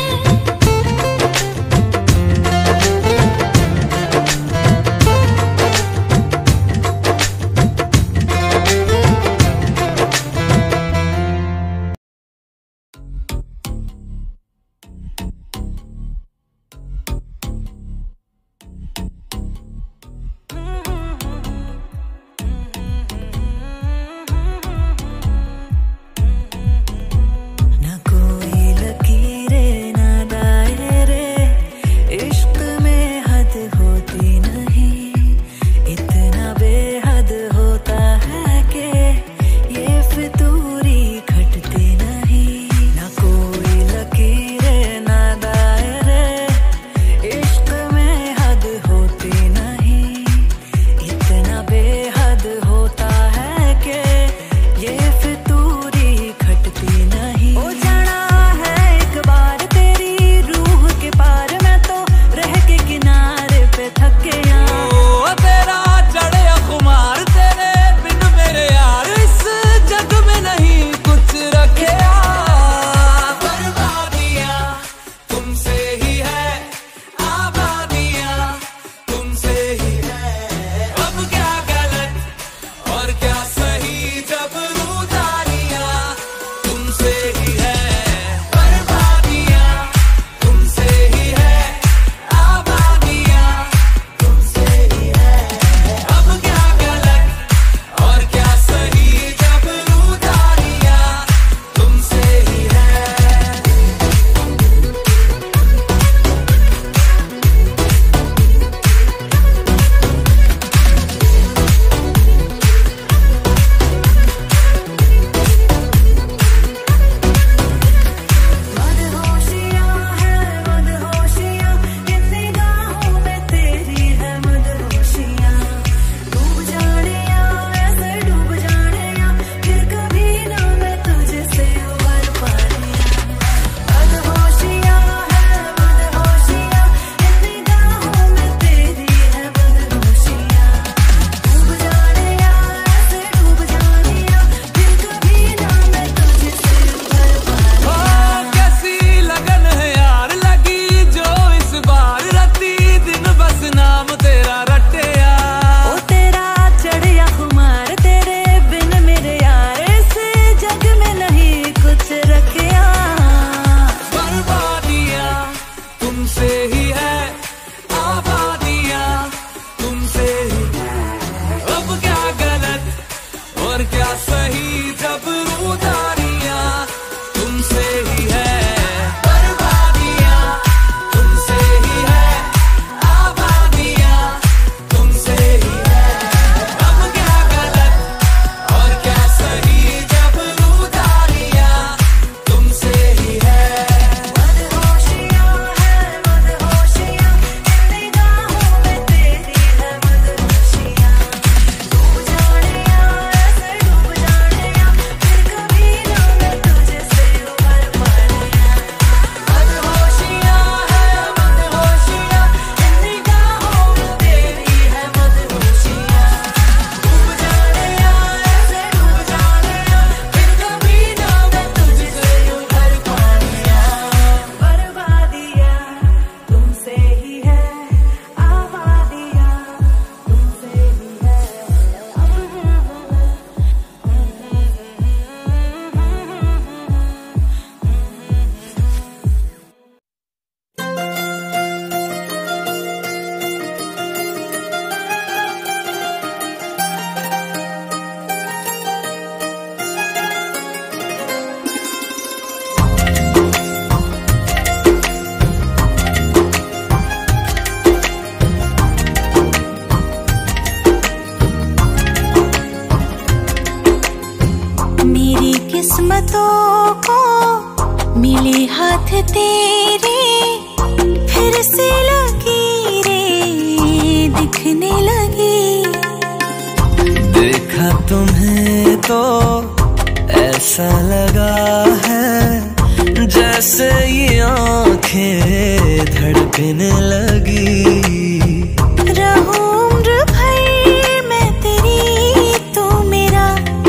किस्मतों को मिले हाथ तेरे, फिर से लकीरें
तो ऐसा लगा है जैसे ये आंखें धड़कने लगी।
रहूं उम्र भर मैं तेरी तू मेरा।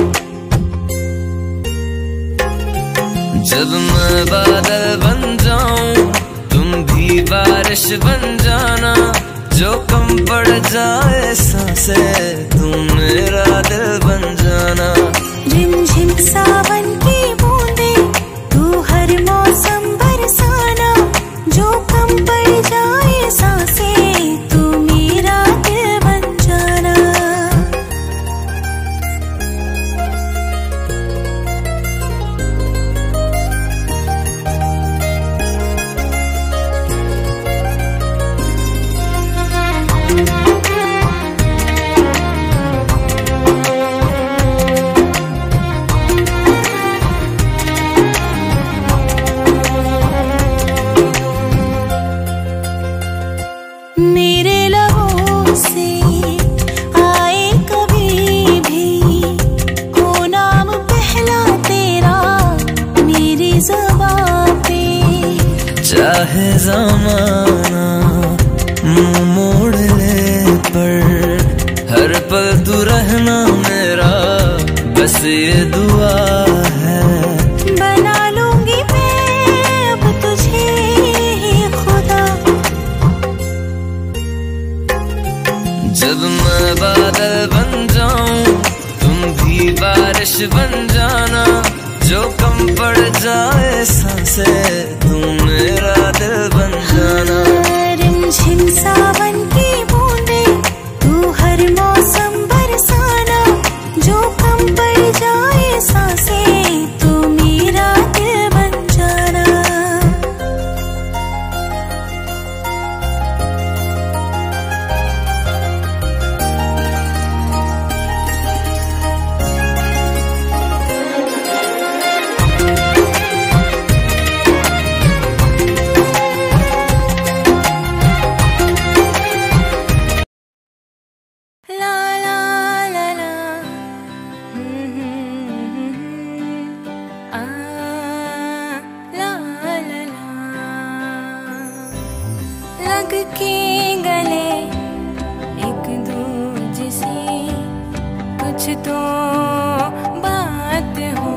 जब मैं बादल बन जाऊं तुम भी बारिश बन जाना, जो कम पड़ जाए सांसें तुम मेरा दिल बन जाना।
रिमझिम सावन की बूंदे तू हर मौसम बरसाना, जो कम पड़ जाए सांसें तू मेरा दिल बन जाना। मेरे लबों से आए कभी भी हो नाम पहला तेरा मेरी ज़बां पे।
चाहे ज़माना मुंह मोड़ ले पर हर पल तू रहना मेरा, बस ये दुआ है।
बना लूंगी मैं अब तुझे ही खुदा।
जब मैं बादल बन जाऊं तुम भी बारिश बन जाना, जो कम पड़ जाए सांसें तुम मेरा दिल बन जाना।
रिमझिम सावन की बूंदे तू हर मौसम बरसाना, जो कम पड़ जाए सांसें तू मेरा दिल बन जाना। ला ला ला ला आ ला ला ला। लग के गले एक दूजे से कुछ तो बात हो।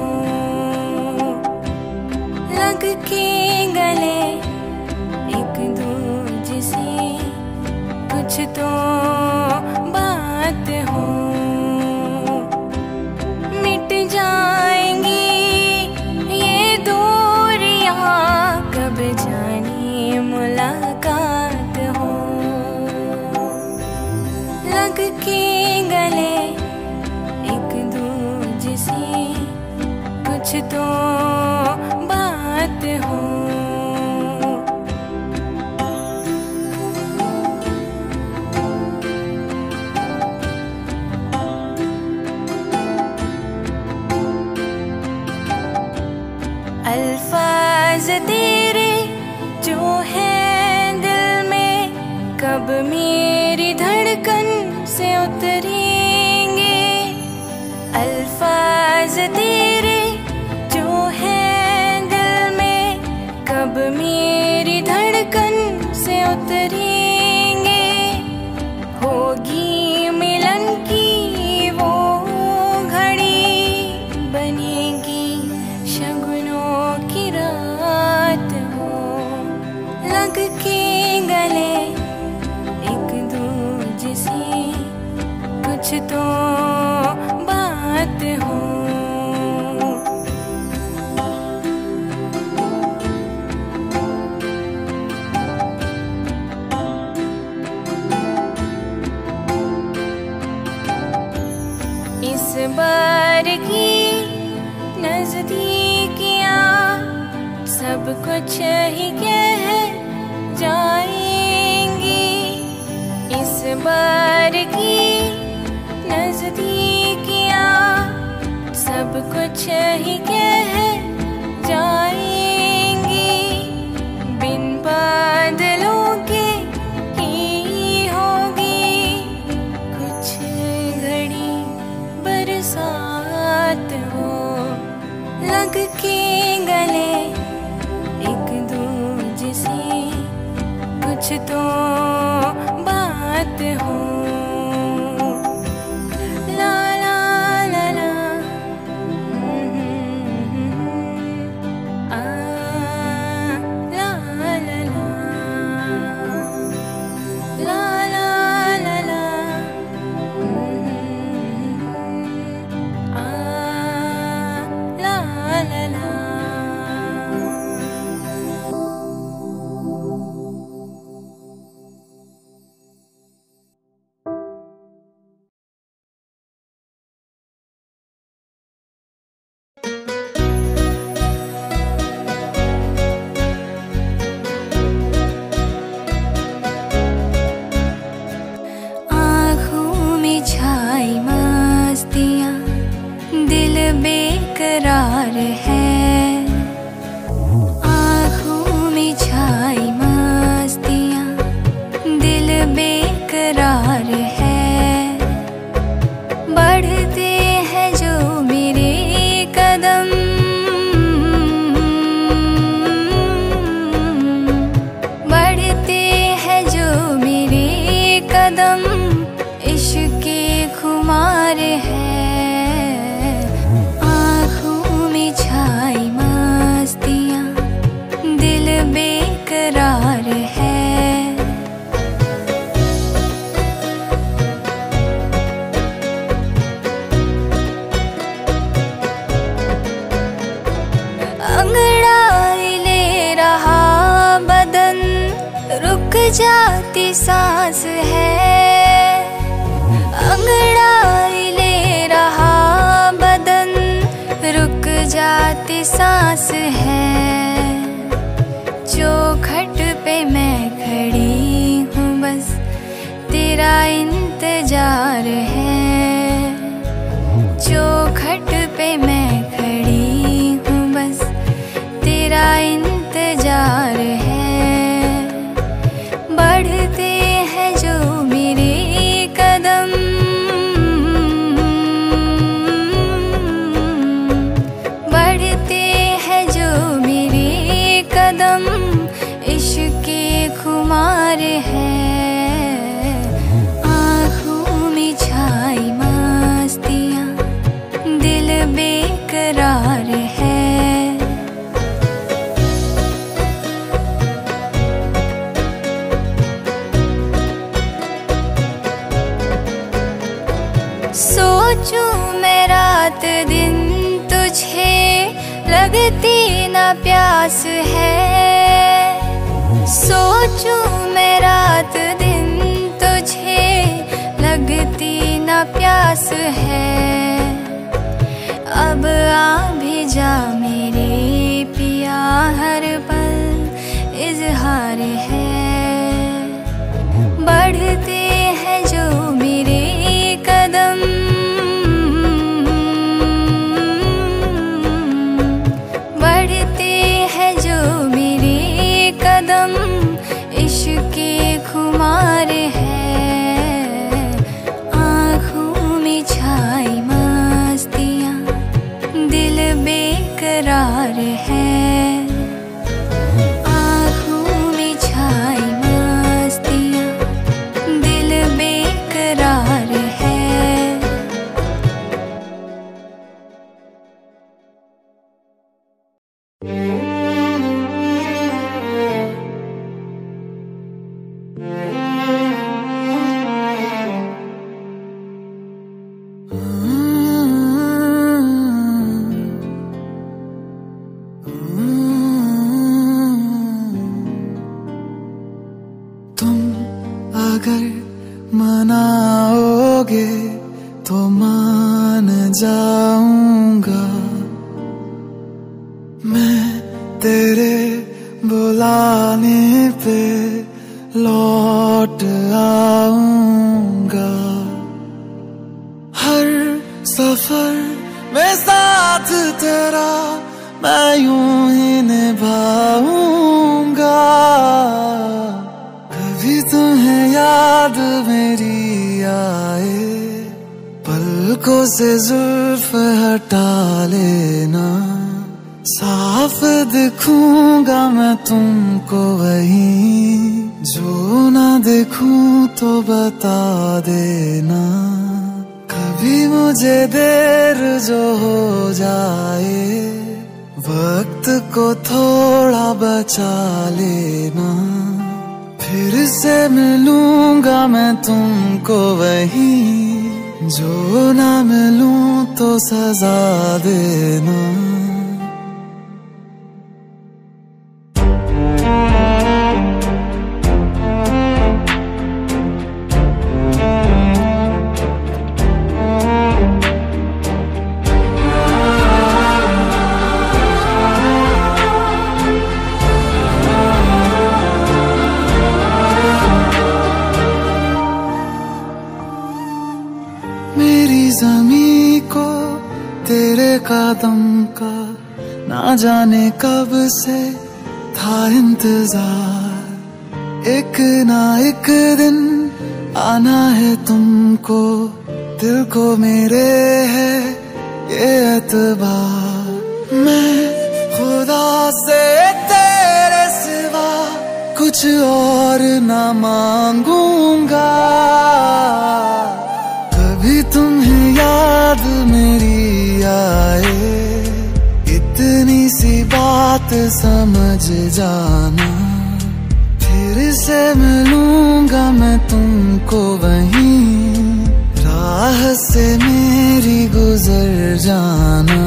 लग के गले एक दूजे से कुछ तो बात हो। मिट जाएंगी ये दूरियां कब जाने मुलाकात हो। लग के गले एक दूजे से कुछ तो बात हो। अल्फाज तेरे जो हैं दिल में कब मेरी धड़कन से उतरेंगे। अल्फाज तेरे जो हैं दिल में कब मेरी धड़कन से उतरेंगे। होगी मिलन की वो घड़ी बनेगी शगुनों की रात हो। लग के गले एक दूजे से कुछ तो बात हो। इस बार की नजदीकियां सब कुछ ही कह जाएंगी। इस बार की नजदीकियां सब कुछ ही कह जाएंगी। बिन बादलों के ही होगी कुछ घड़ी बरसात तो बात हो। ला ला ला ला आ ला ला ला ला ला ला ला आ ला ला ला। छाई मस्तियाँ दिल बेकरार है। आँखों में छाई मस्तियाँ दिल बेकरार है। बढ़ते हैं जो मेरे कदम, बढ़ते हैं जो मेरे कदम, इश्क़ खुमार है। आँखों में छाई मस्तियाँ दिल बेकरार है। अंगड़ाई ले रहा बदन, रुक जाती सांस है। अंगड़ाई ले रहा बदन, रुक जाती सांस है। चौखट पे मैं खड़ी हूँ, बस तेरा इंतजार है। चौखट पे मैं खड़ी हूँ, बस तेरा इंतजार है। बढ़ते हैं जो मेरे कदम, बढ़ते हैं जो मेरे कदम, इश्क़ खुमार है। आँखों में छाई मस्तियाँ दिल बेकरार है। सोचूं मैं रात दिन तुझे, लगती ना प्यास है। सोचूं मैं रात दिन तुझे, लगती ना प्यास है। अब आ भी जा मेरे पिया, हर पल इज़हार है। बढ़ते हैं जो मेरे कदम, बढ़ते हैं जो मेरे कदम, इश्क़ खुमार है। आँखों में छाई मस्तियाँ दिल बेकरार है। आँखों में छाई मस्तियाँ दिल बेकरार है।
तुम अगर मनाओगे तो मान जाऊंगा, मैं तेरे बुलाने पे लौट आऊंगा। हर सफर में साथ तेरा मैं यूं ही निभाऊंगा। कभी तुम्हें याद मेरी आए, पलकों से जुल्फ हटा लेना। साफ दिखूंगा मैं तुमको वहीं जो तो बता देना, कभी मुझे देर जो हो जाए, वक्त को थोड़ा बचा लेना। फिर से मिलूंगा मैं तुमको वहीं, जो ना मिलूं तो सजा देना। मेरी ज़मीं को तेरे कदम का ना जाने कब से था इंतजार। एक ना एक दिन आना है तुमको, दिल को मेरे है ये एतबार। मैं खुदा से तेरे सिवा कुछ और ना मांगूंगा, कभी तुम्हें याद मेरी आए, इतनी सी बात समझ जाना। फिर से मिलूंगा मैं तुमको वहीं, राह से मेरी गुजर जाना।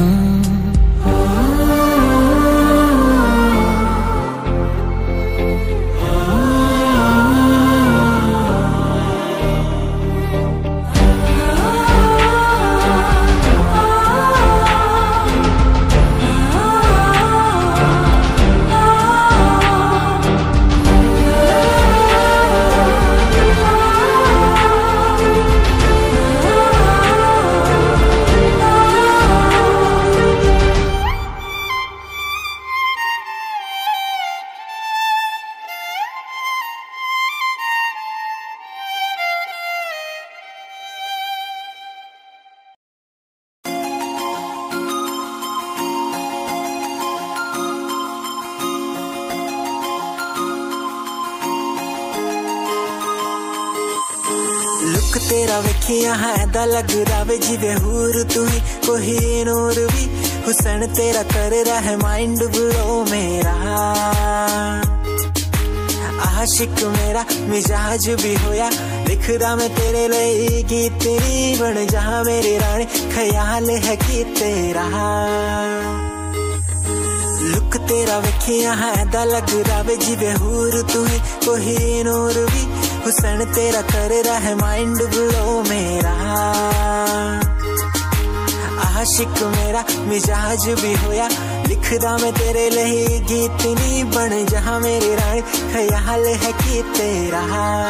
लुक तेरा वेखिया है दा लग रावे जिवे हूर तू ही कोई नूर भी, हुसन तेरा कर रहा है माइंड ब्लो मेरा। आशिक मेरा मिजाज भी होया, लिख रहा मैं तेरे लिए गीत, तेरी बन जहा मेरी रानी, ख्याल है कि तेरा। लुक तेरा वेखिया है दा लग रावे जिवे हूर तू ही कोई नूर भी, हुसन तेरा कर रहा है माइंड ब्लो मेरा। आशिक मेरा मिजाज भी होया, लिखदा मैं तेरे लिए गीत, नी बन जहा मेरी रानी, ख्याल है कि तेरा।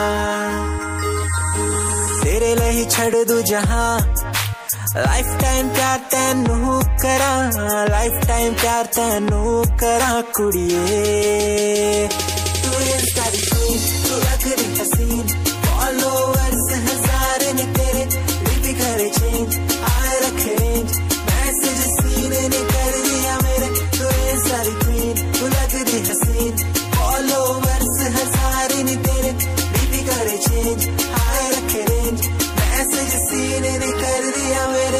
तेरे लिए छड़ दू जहा, लाइफ टाइम प्यार तैनू करा, लाइफ टाइम प्यार तैनू करा कुड़िए। तू सारी क्वीन, तू लग रही हसीन, फॉलोअर्स हजार ने तेरे, भी करे चेंज आए रखे रेंज, मैसेज सीन ने कर दिया मेरे। तू सारी क्वीन, तू लग रही हसीन, फॉलोअर्स हजार ने तेरे, भी करे चेंज आए रखे रेंज, मैसेज सीन ने कर दिया मेरे।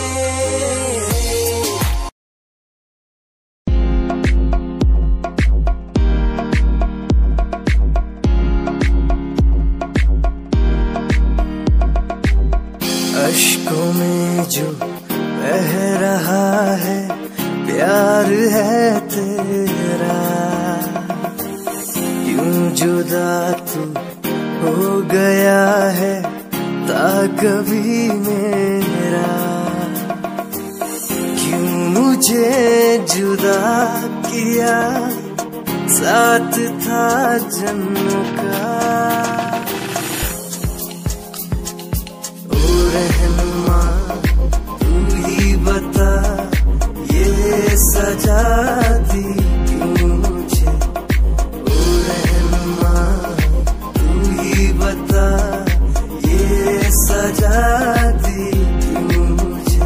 अश्कों में जो बह रहा है प्यार है तेरा, यूं जुदा तू हो गया है ता कभी मेरा। क्यों मुझे जुदा किया, साथ था जन्मों का। रहनुमा तू ही बता, ये सजा दी क्यों मुझे। ओ रहनुमा तू ही बता, ये सजा दी क्यों मुझे।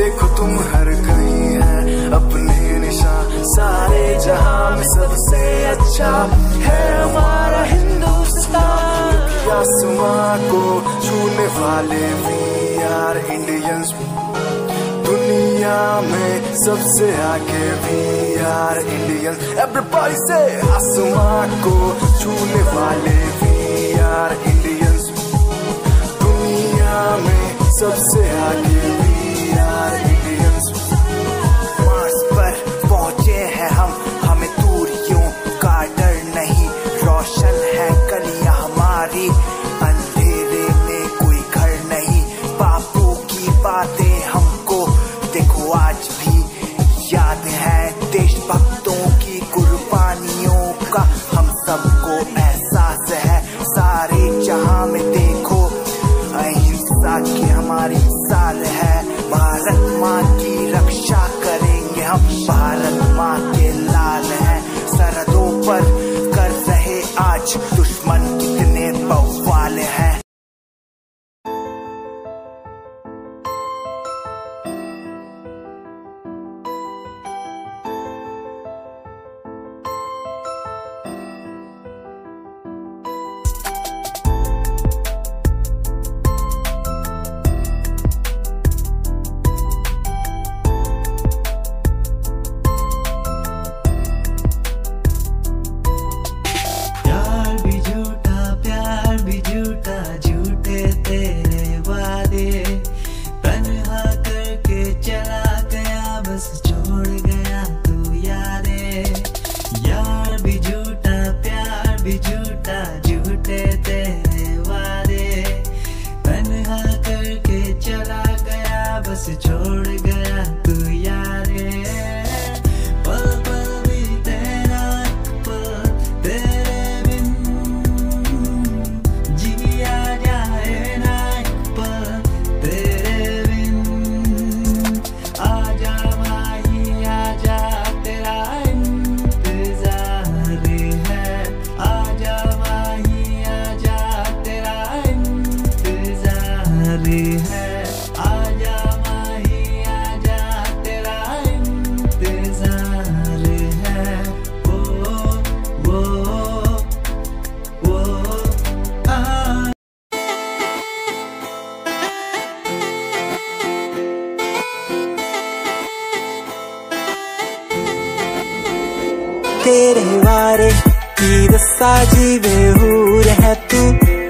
देखो तुम हर कहीं है अपने निशान, सारे जहां में सबसे अच्छा है हमारा हिंदुस्तान। आसमां को छूने वाले वी आर इंडियंस, दुनिया में सबसे आगे वी आर इंडियंस। एवरीबॉडी से आसमां को छूने वाले वी आर इंडियंस, दुनिया में सबसे आगे वी आर इंडियंस। मार्स पर पहुंचे हैं हम, हमें दूरियों का डर नहीं, रोशन है गलियां हमारी, अंधेरे में कोई घर नहीं। बापू की बातें हमको देखो आज भी याद है, देशभक्तों की कुर्बानियों का हम सबको एहसास है। सारे जहां में देखो अहिंसा की हमारी मिसाल है, भारत माँ की रक्षा करेंगे हम, भारत माँ के लाल हैं। सरहदों पर कर रहे आज दुश्मन कितने बवाल हैं। तेरे वारे की रस्सा जीवे हूर है तू,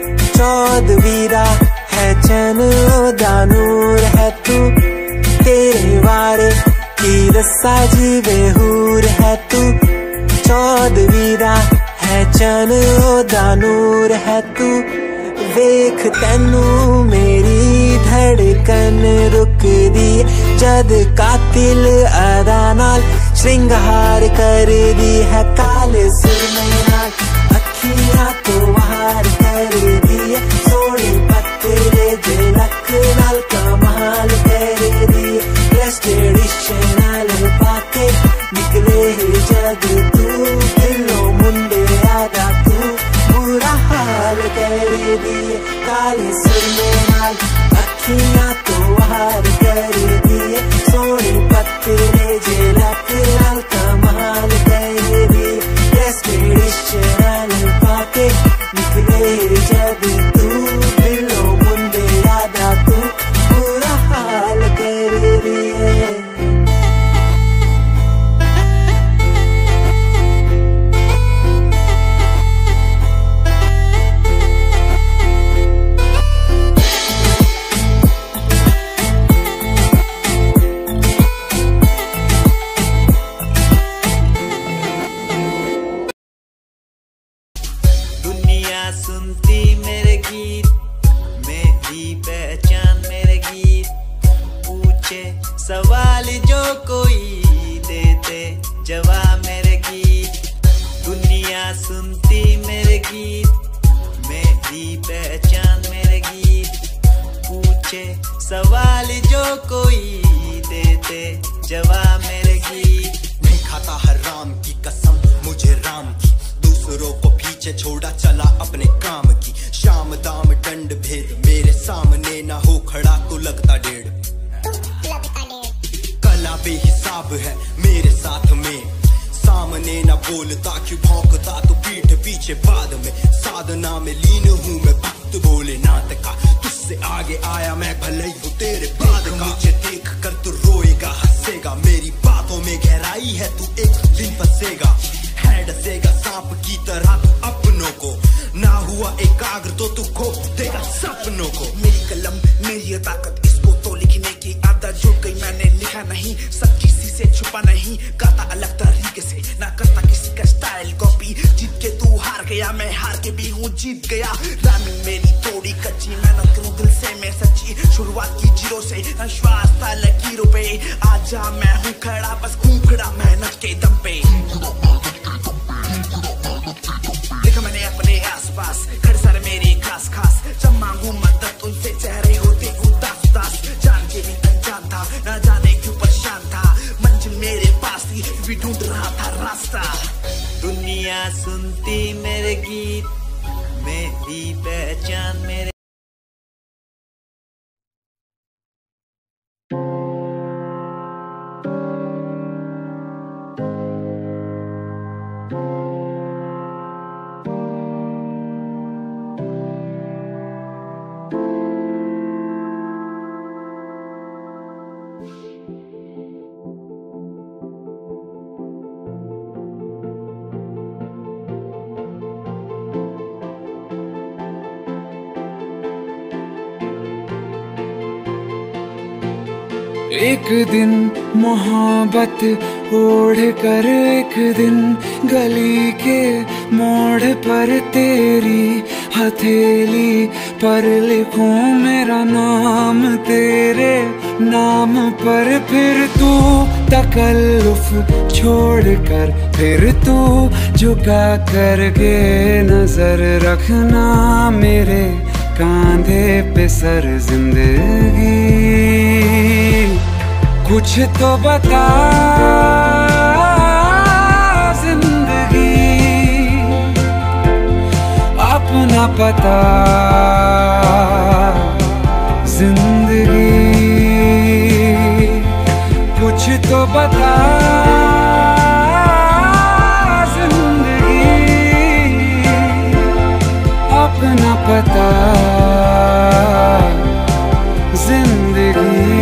चौदवीरा है चैन दानूर है तू। तेरे वारे की रस्सा जीवे हूर है तू, चौदवीरा है चैन दानूर है तू। वेख तैनू मेरी धड़कन रुक दी, जद कातिल अदा नाल श्रृंगार कर दी है। काले सुरमई नाल अखियां तो वार कर दी है, सोनी पत्तरे झलक नाल कमाल कर दी। ड्रेस ट्रेडिशनल पाके निकले जग तू, दिलो मुंडे आदा तू बुरा हाल कर दी। काले सुरमई नाल अखियां तो वार कर दी है, सोनी पत्तरे झलक नाल कमाल कर दी। ड्रेस ट्रेडिशनल पाके निकले जग तू, दिलो मुंडे आदा तू बुरा हाल कर दी है।
सुनती मेरे गीत, मेरी पहचान मेरे गीत, पूछे सवाल जो कोई देते जवाब मेरे गीत। दुनिया सुनती मेरे गीत, मेरी पहचान मेरे गीत, पूछे सवाल जो कोई देते जवाब मेरे गीत।
नहीं खाता हराम की कसम मुझे राम की, दूसरों को पीछे छोड़ा चला अपने काम की। शाम दाम दंड भेद मेरे सामने ना हो खड़ा तो लगता डेढ़। अब है मेरे साथ में, सामने न बोलता क्यों भौंकता तो पीठ पीछे बाद में, साधना में लीन हूँ मैं भक्त भोलेनाथ का, तुझसे आगे आया मैं भले ही हूँ तेरे बाद का। मुझे देख कर तू रोएगा हंसेगा, मेरी बातों में गहराई है तू एक दिन फंसेगा, है डसेगा सांप की तरह तू अपनों को, ना हुआ एकाग्र तो तू खो देगा सपनों को।
मेरी कलम मेरी ताकत, इसको तो लिखने की आदत जुड़ गई, मैंने लिखा नहीं सब किसी से छुपा नहीं, गाता अलग तरीके से ना करता किसी का स्टाइल कॉपी, जीत के तू हार गया मैं हार के भी हूँ जीत गया, रामिंग मेरी थोड़ी कच्ची मेहनत करूँ दिल से मैं सच्ची, शुरुआत की जीरो से विश्वास था लकीरों पे, आजा मैं हूँ खड़ा बस हूँ खड़ा मेहनत के दम पे। देखा मैंने अपने आसपास खड़े सारे मेरे खास खास, जब मांगू मदद उनसे चेहरे होते उदास उदास, जान के भी अनजान था ना जाने क्यों परेशान था, मंजिल मेरे पास थी भी ढूंढ रहा था रास्ता।
दुनिया सुनती मेरे गीत, मेरी पहचान मेरे
एक दिन मोहब्बत ओढ़ कर एक दिन गली के मोड़ पर तेरी हथेली पर लिखूं मेरा नाम तेरे नाम पर, फिर तू तकल्लुफ छोड़ कर फिर तू झुका करके नजर रखना मेरे कांधे पे सर जिंदगी, कुछ तो बता जिंदगी, अपना पता जिंदगी, कुछ तो बता जिंदगी, अपना पता जिंदगी।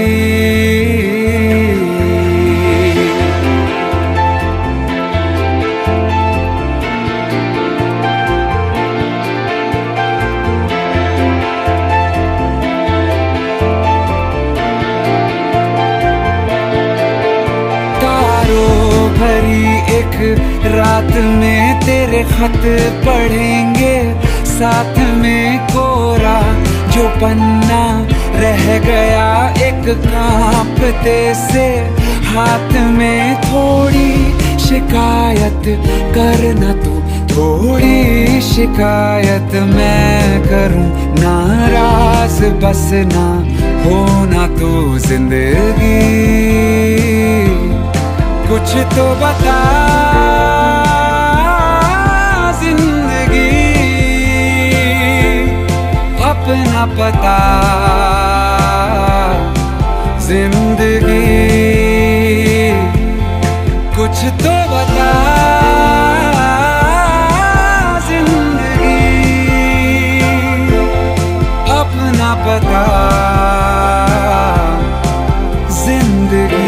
रात में तेरे खत पढ़ेंगे साथ में, कोरा जो पन्ना रह गया एक कांपते से हाथ में, थोड़ी शिकायत करना तू थोड़ी शिकायत मैं करूं, नाराज बस ना होना तू जिंदगी, कुछ तो बता जिंदगी, अपना पता जिंदगी, कुछ तो बता जिंदगी, अपना पता जिंदगी।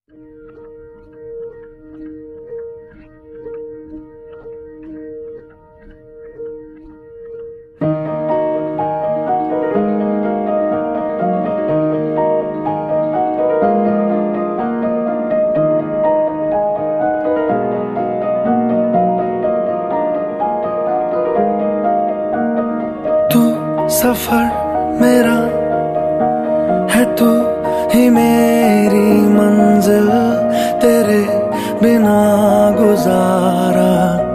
सफर मेरा है तू ही मेरी मंजिल, तेरे बिना गुजारा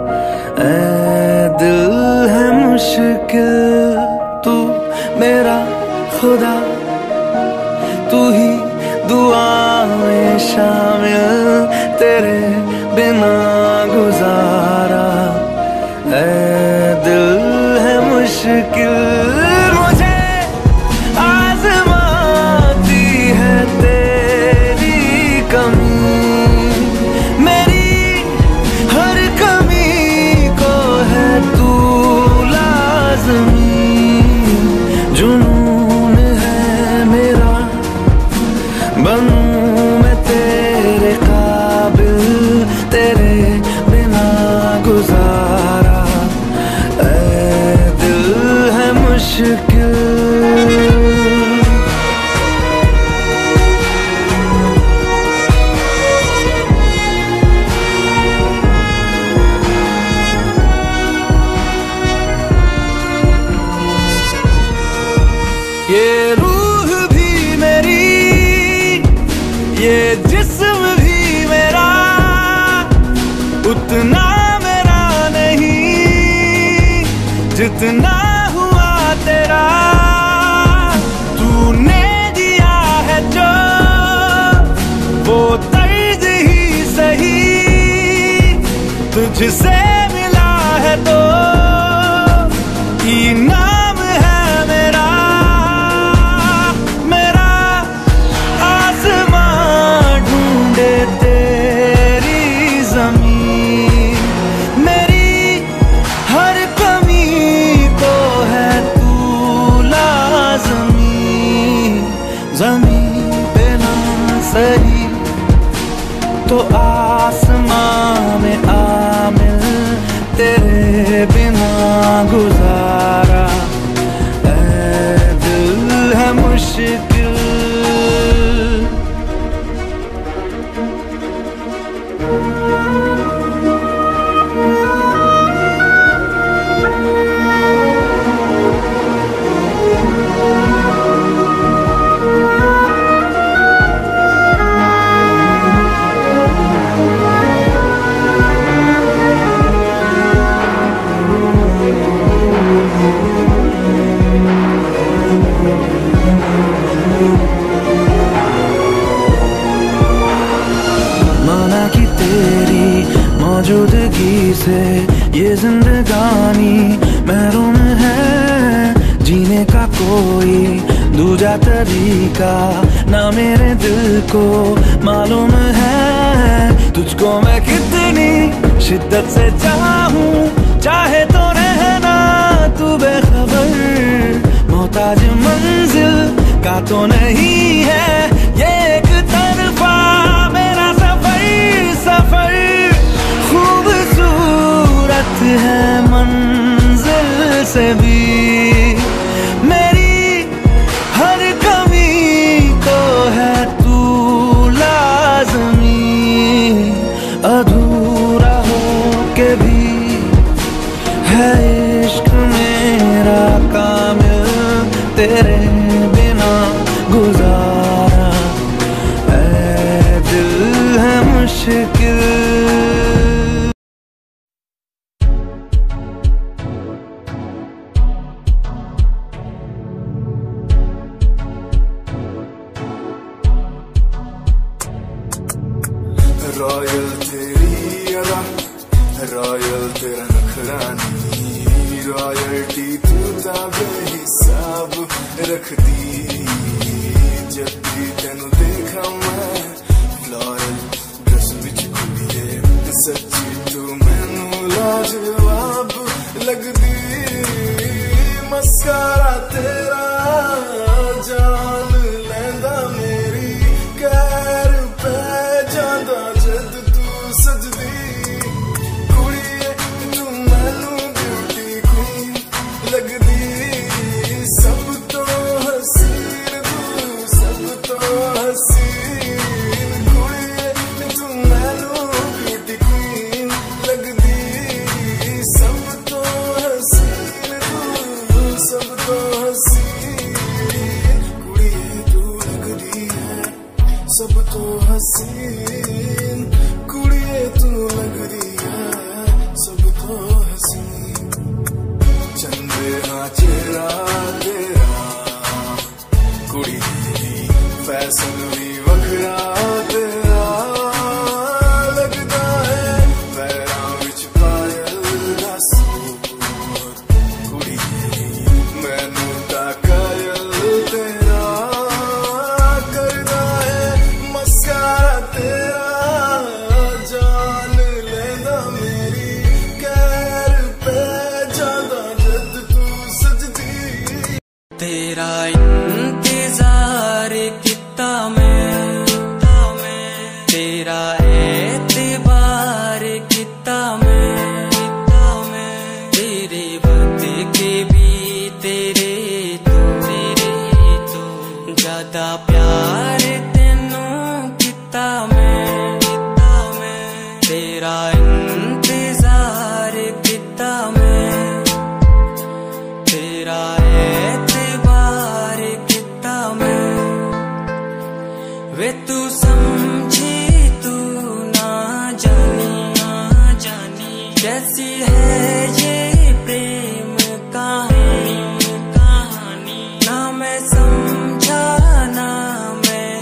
ऐ दिल है मुश्किल। तू मेरा खुदा, तू ही दुआ में शामिल, तेरे बिना गुजारा ऐ दिल है मुश्किल। जुनून है मेरा बनूं मैं तेरे काबिल, तेरे बिना गुजारा ऐ दिल है मुश्किल। ये रूह भी मेरी, ये जिस्म भी मेरा, उतना मेरा नहीं जितना हुआ तेरा। तूने दिया है जो वो तर्ज ही सही, तुझसे मिला है तो इनाम है मेरा। ज़मीं पे ना सही तो आसमां में आमिल, तेरे बिना गुजारा ऐ दिल है मुश्किल। मौजूदगी से ये जिंदगानी महरूम है, जीने का कोई दूजा तरीका ना मेरे दिल को मालूम है। तुझको मैं कितनी शिद्दत से चाहूं, चाहे तो रहना तू बेखबर, मोहताज मंजिल का तो नहीं है ये एक तरफा मेरा सफर। खूबसूरत है मंजिल से भी मेरी हर कमी को है तू लाज़मी, अधूरा हो के भी है इश्क मेरा कामिल, तेरे बिना गुजारा ऐ दिल है मुश्किल।
रॉयल तेरी अदा, रॉयल तेरा नखरानी, रॉयल्टी तू बेहिसाब रख दी। जब भी तेनू देखा मैं फ्लोरल ड्रेस विच कुड़िए, सच्ची तू मैनू लाजवाब लगदी। मस्कारा तेरा जान लैंदा मेरी कैर पे तो हसीन कुड़िए तू मैनू ब्यूटी क्वीन लगदी सब तो हसीन तू सब तो हसीन कुड़िए तू लगदी है सब तो हसीन कुड़िए तू लगदी है सब तो हसीन चंदे हाँ चेहरा तेरा कुड़ी तेरी फैशन भी वखरा तेरा लगदा है पैरां विच पायल दा सूट कुड़ी तेरी मैनू तां कायल तेरा करदा है मस्कारा तेरा जान लेंदा मेरी कैर पे जादा जद तू सजदी
तेरा इंतजार किता मैं तेरा एतबार किता मैं तेरे बद के भी तेरे तो ज्यादा प्यार तेनू किता मैं तेरा इंतजार किता मैं तेरा एतबार किता मैं वे तू समझी तू ना जानी कैसी है ये प्रेम कहानी ना मैं समझा ना मैं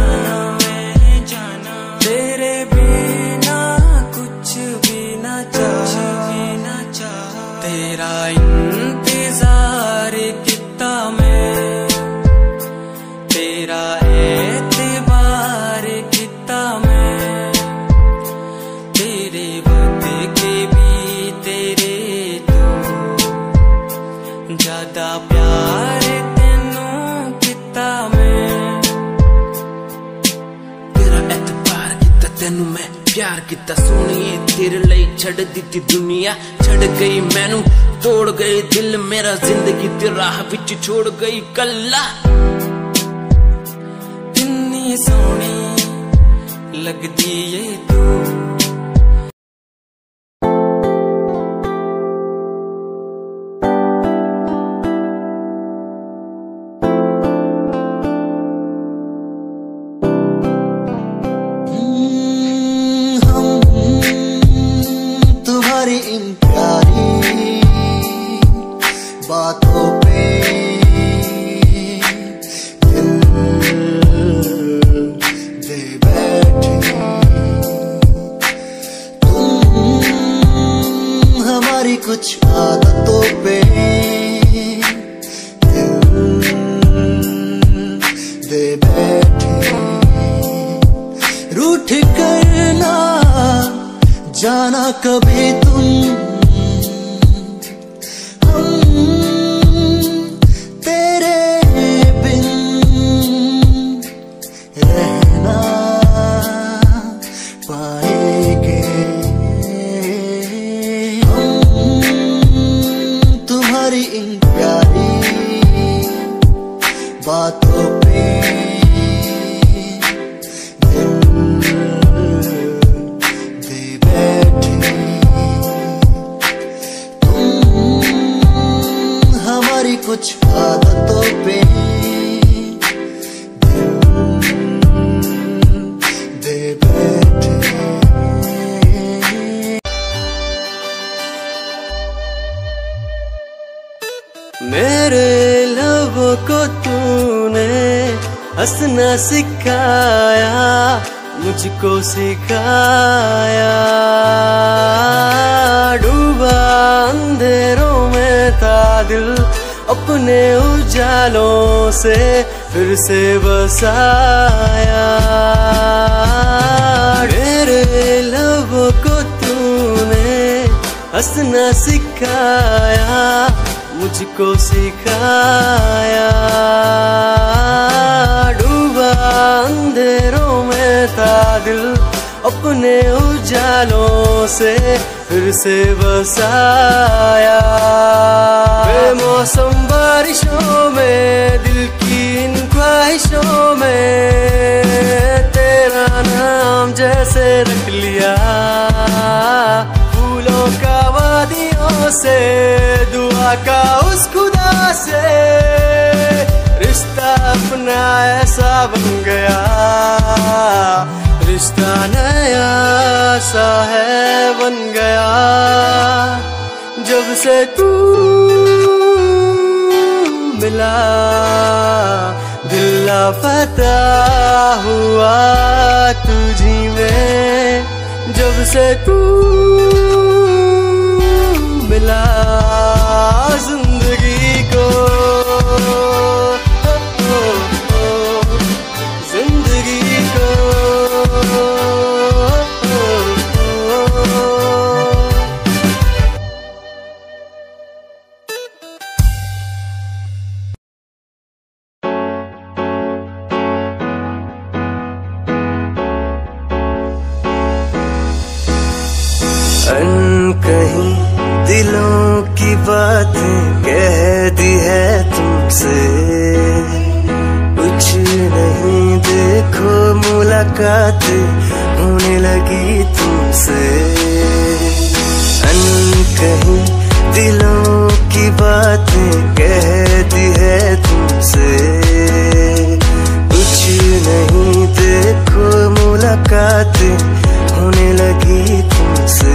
जाना तेरे बिना कुछ भी ना चाह तेरा इंतजार किता मैं तेरा एतबार किता मैं तेरे बद के भी तेरे तो ज्यादा प्यार तेनू किता मैं
तेरा एतबार किता तेनू मैं प्यार किता सोनिए तेरे लिए छड़ दिती दुनिया छड़ गई मैनू तोड़ गई दिल मेरा जिंदगी तेरे राह विच छोड़ गई कल्ला
किन्नी सोहनी लगदी ए तू
तुम्हारी इन प्यारी बातों पे दिल दे बैठे तुम हमारी कुछ आदतों पे दिल दे बैठे रूठ करना जाना कभी तुम हम तेरे बिन रहना पाएंगे हम तुम्हारी इन प्यारी बातों पे कुछ आदतों पे दे बैठे
मेरे लबों को तूने हंसना सिखाया मुझको सिखाया डूबा अंधेरों में था दिल अपने उजालों से फिर से बसाया मेरे लबों को तूने हंसना सिखाया मुझको सिखाया डूबा अंधेरों में था दिल अपने उजालों से फिर से बसाया बेमौसम बारिशों में दिल की इन ख्वाहिशों में तेरा नाम जैसे रख लिया, फूलों का वादियों से दुआ का उस खुदा से रिश्ता अपना ऐसा बन गया, रिश्ता नया सा है बन गया। जब से तू मिला दिल लापता हुआ तुझी में, जब से तू मिला जिंदगी को, जिंदगी को। कहीं दिलों की बातें कह दी है तुमसे, कुछ नहीं देखो मुलाकातें होने लगी तुमसे। कहीं दिलों की बातें कह दी है तुमसे, कुछ नहीं देखो मुलाकातें होने लगी तुमसे।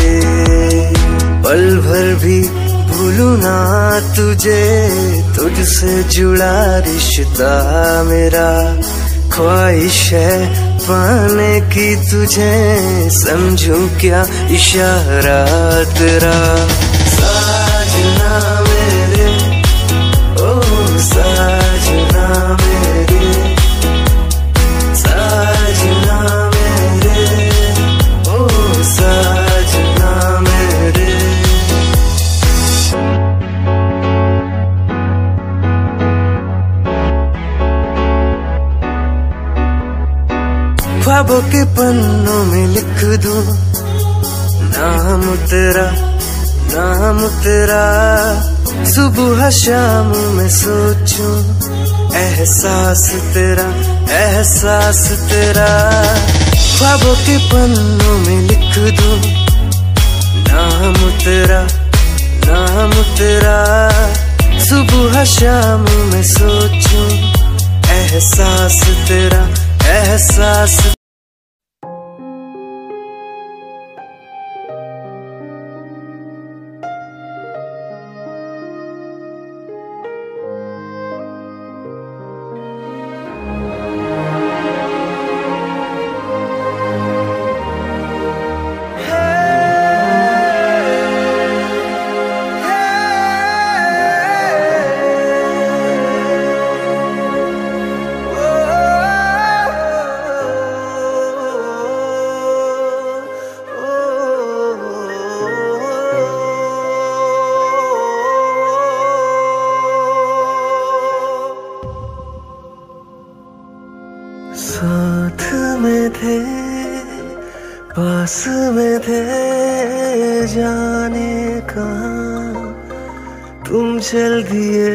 पल भर भी भूलूं ना तुझे, तुझसे जुड़ा रिश्ता मेरा, ख्वाहिश है पाने की तुझे, समझूं क्या इशारा तेरा। साजना मेरे ओ साजना मेरे, साजना मेरे ओ साजना मेरे। ख्वाबों के पन्नों में लिख दूं नाम तेरा, नाम तेरा। सुबह शाम में सोचूं एहसास तेरा, एहसास तेरा। ख्वाबों के पन्नों में लिख दूं नाम तेरा, नाम तेरा। सुबह शाम में सोचूं एहसास तेरा, एहसास। साथ में थे, पास में थे, जाने कहाँ तुम चल दिए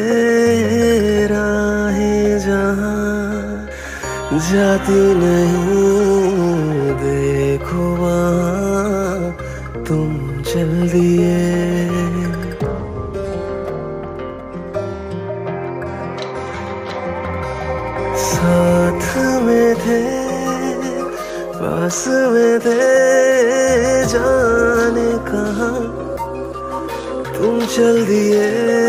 राहें जहाँ, जाती नहीं देखो वहाँ तुम चल दिए। साथ में थे, पास में थे, जाने कहाँ तुम चल दिए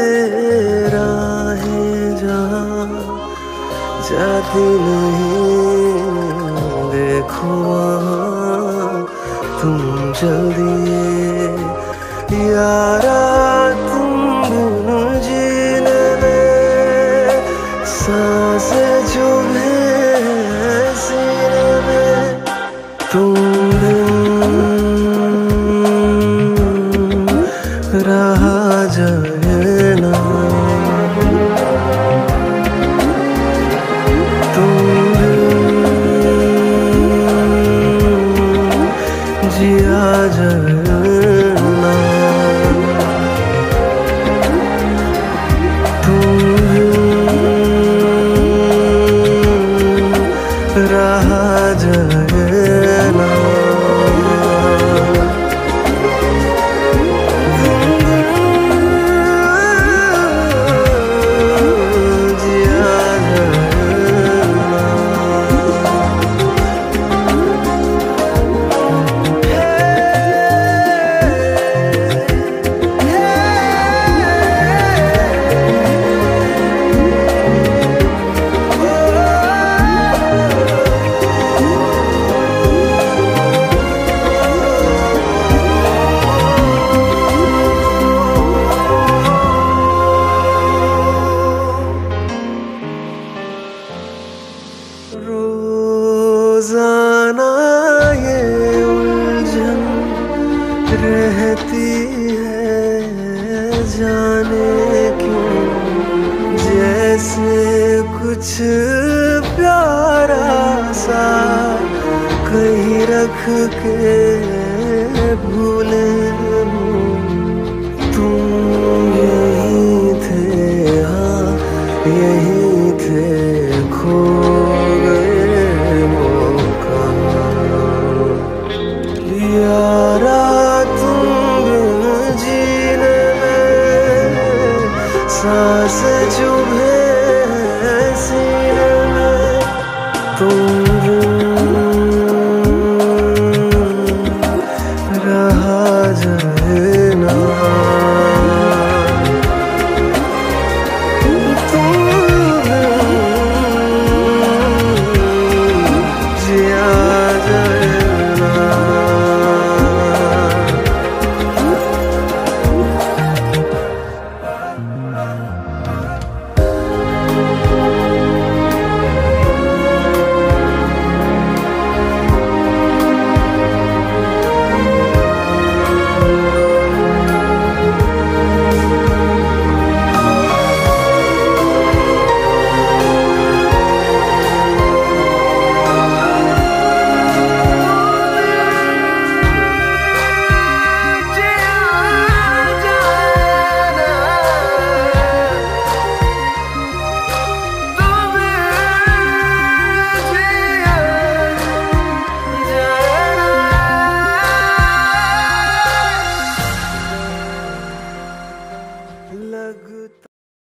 राहें जहाँ, जाती नहीं देखो वहाँ तुम चल दिए। यारा तुम बिन जीने में सांसें जो है सीने में, तुम रहा जाए ना, तुम जिया जाए ना, तुम
रहा जाए ना। रोजाना ये उलझन रहती है, जाने क्यों जैसे कुछ प्यारा सा कहीं रख के भूले हूँ। तुम यही थे, हाँ यही थे, खो यारा तुम जीने में सांस चुभे सीने में, तुम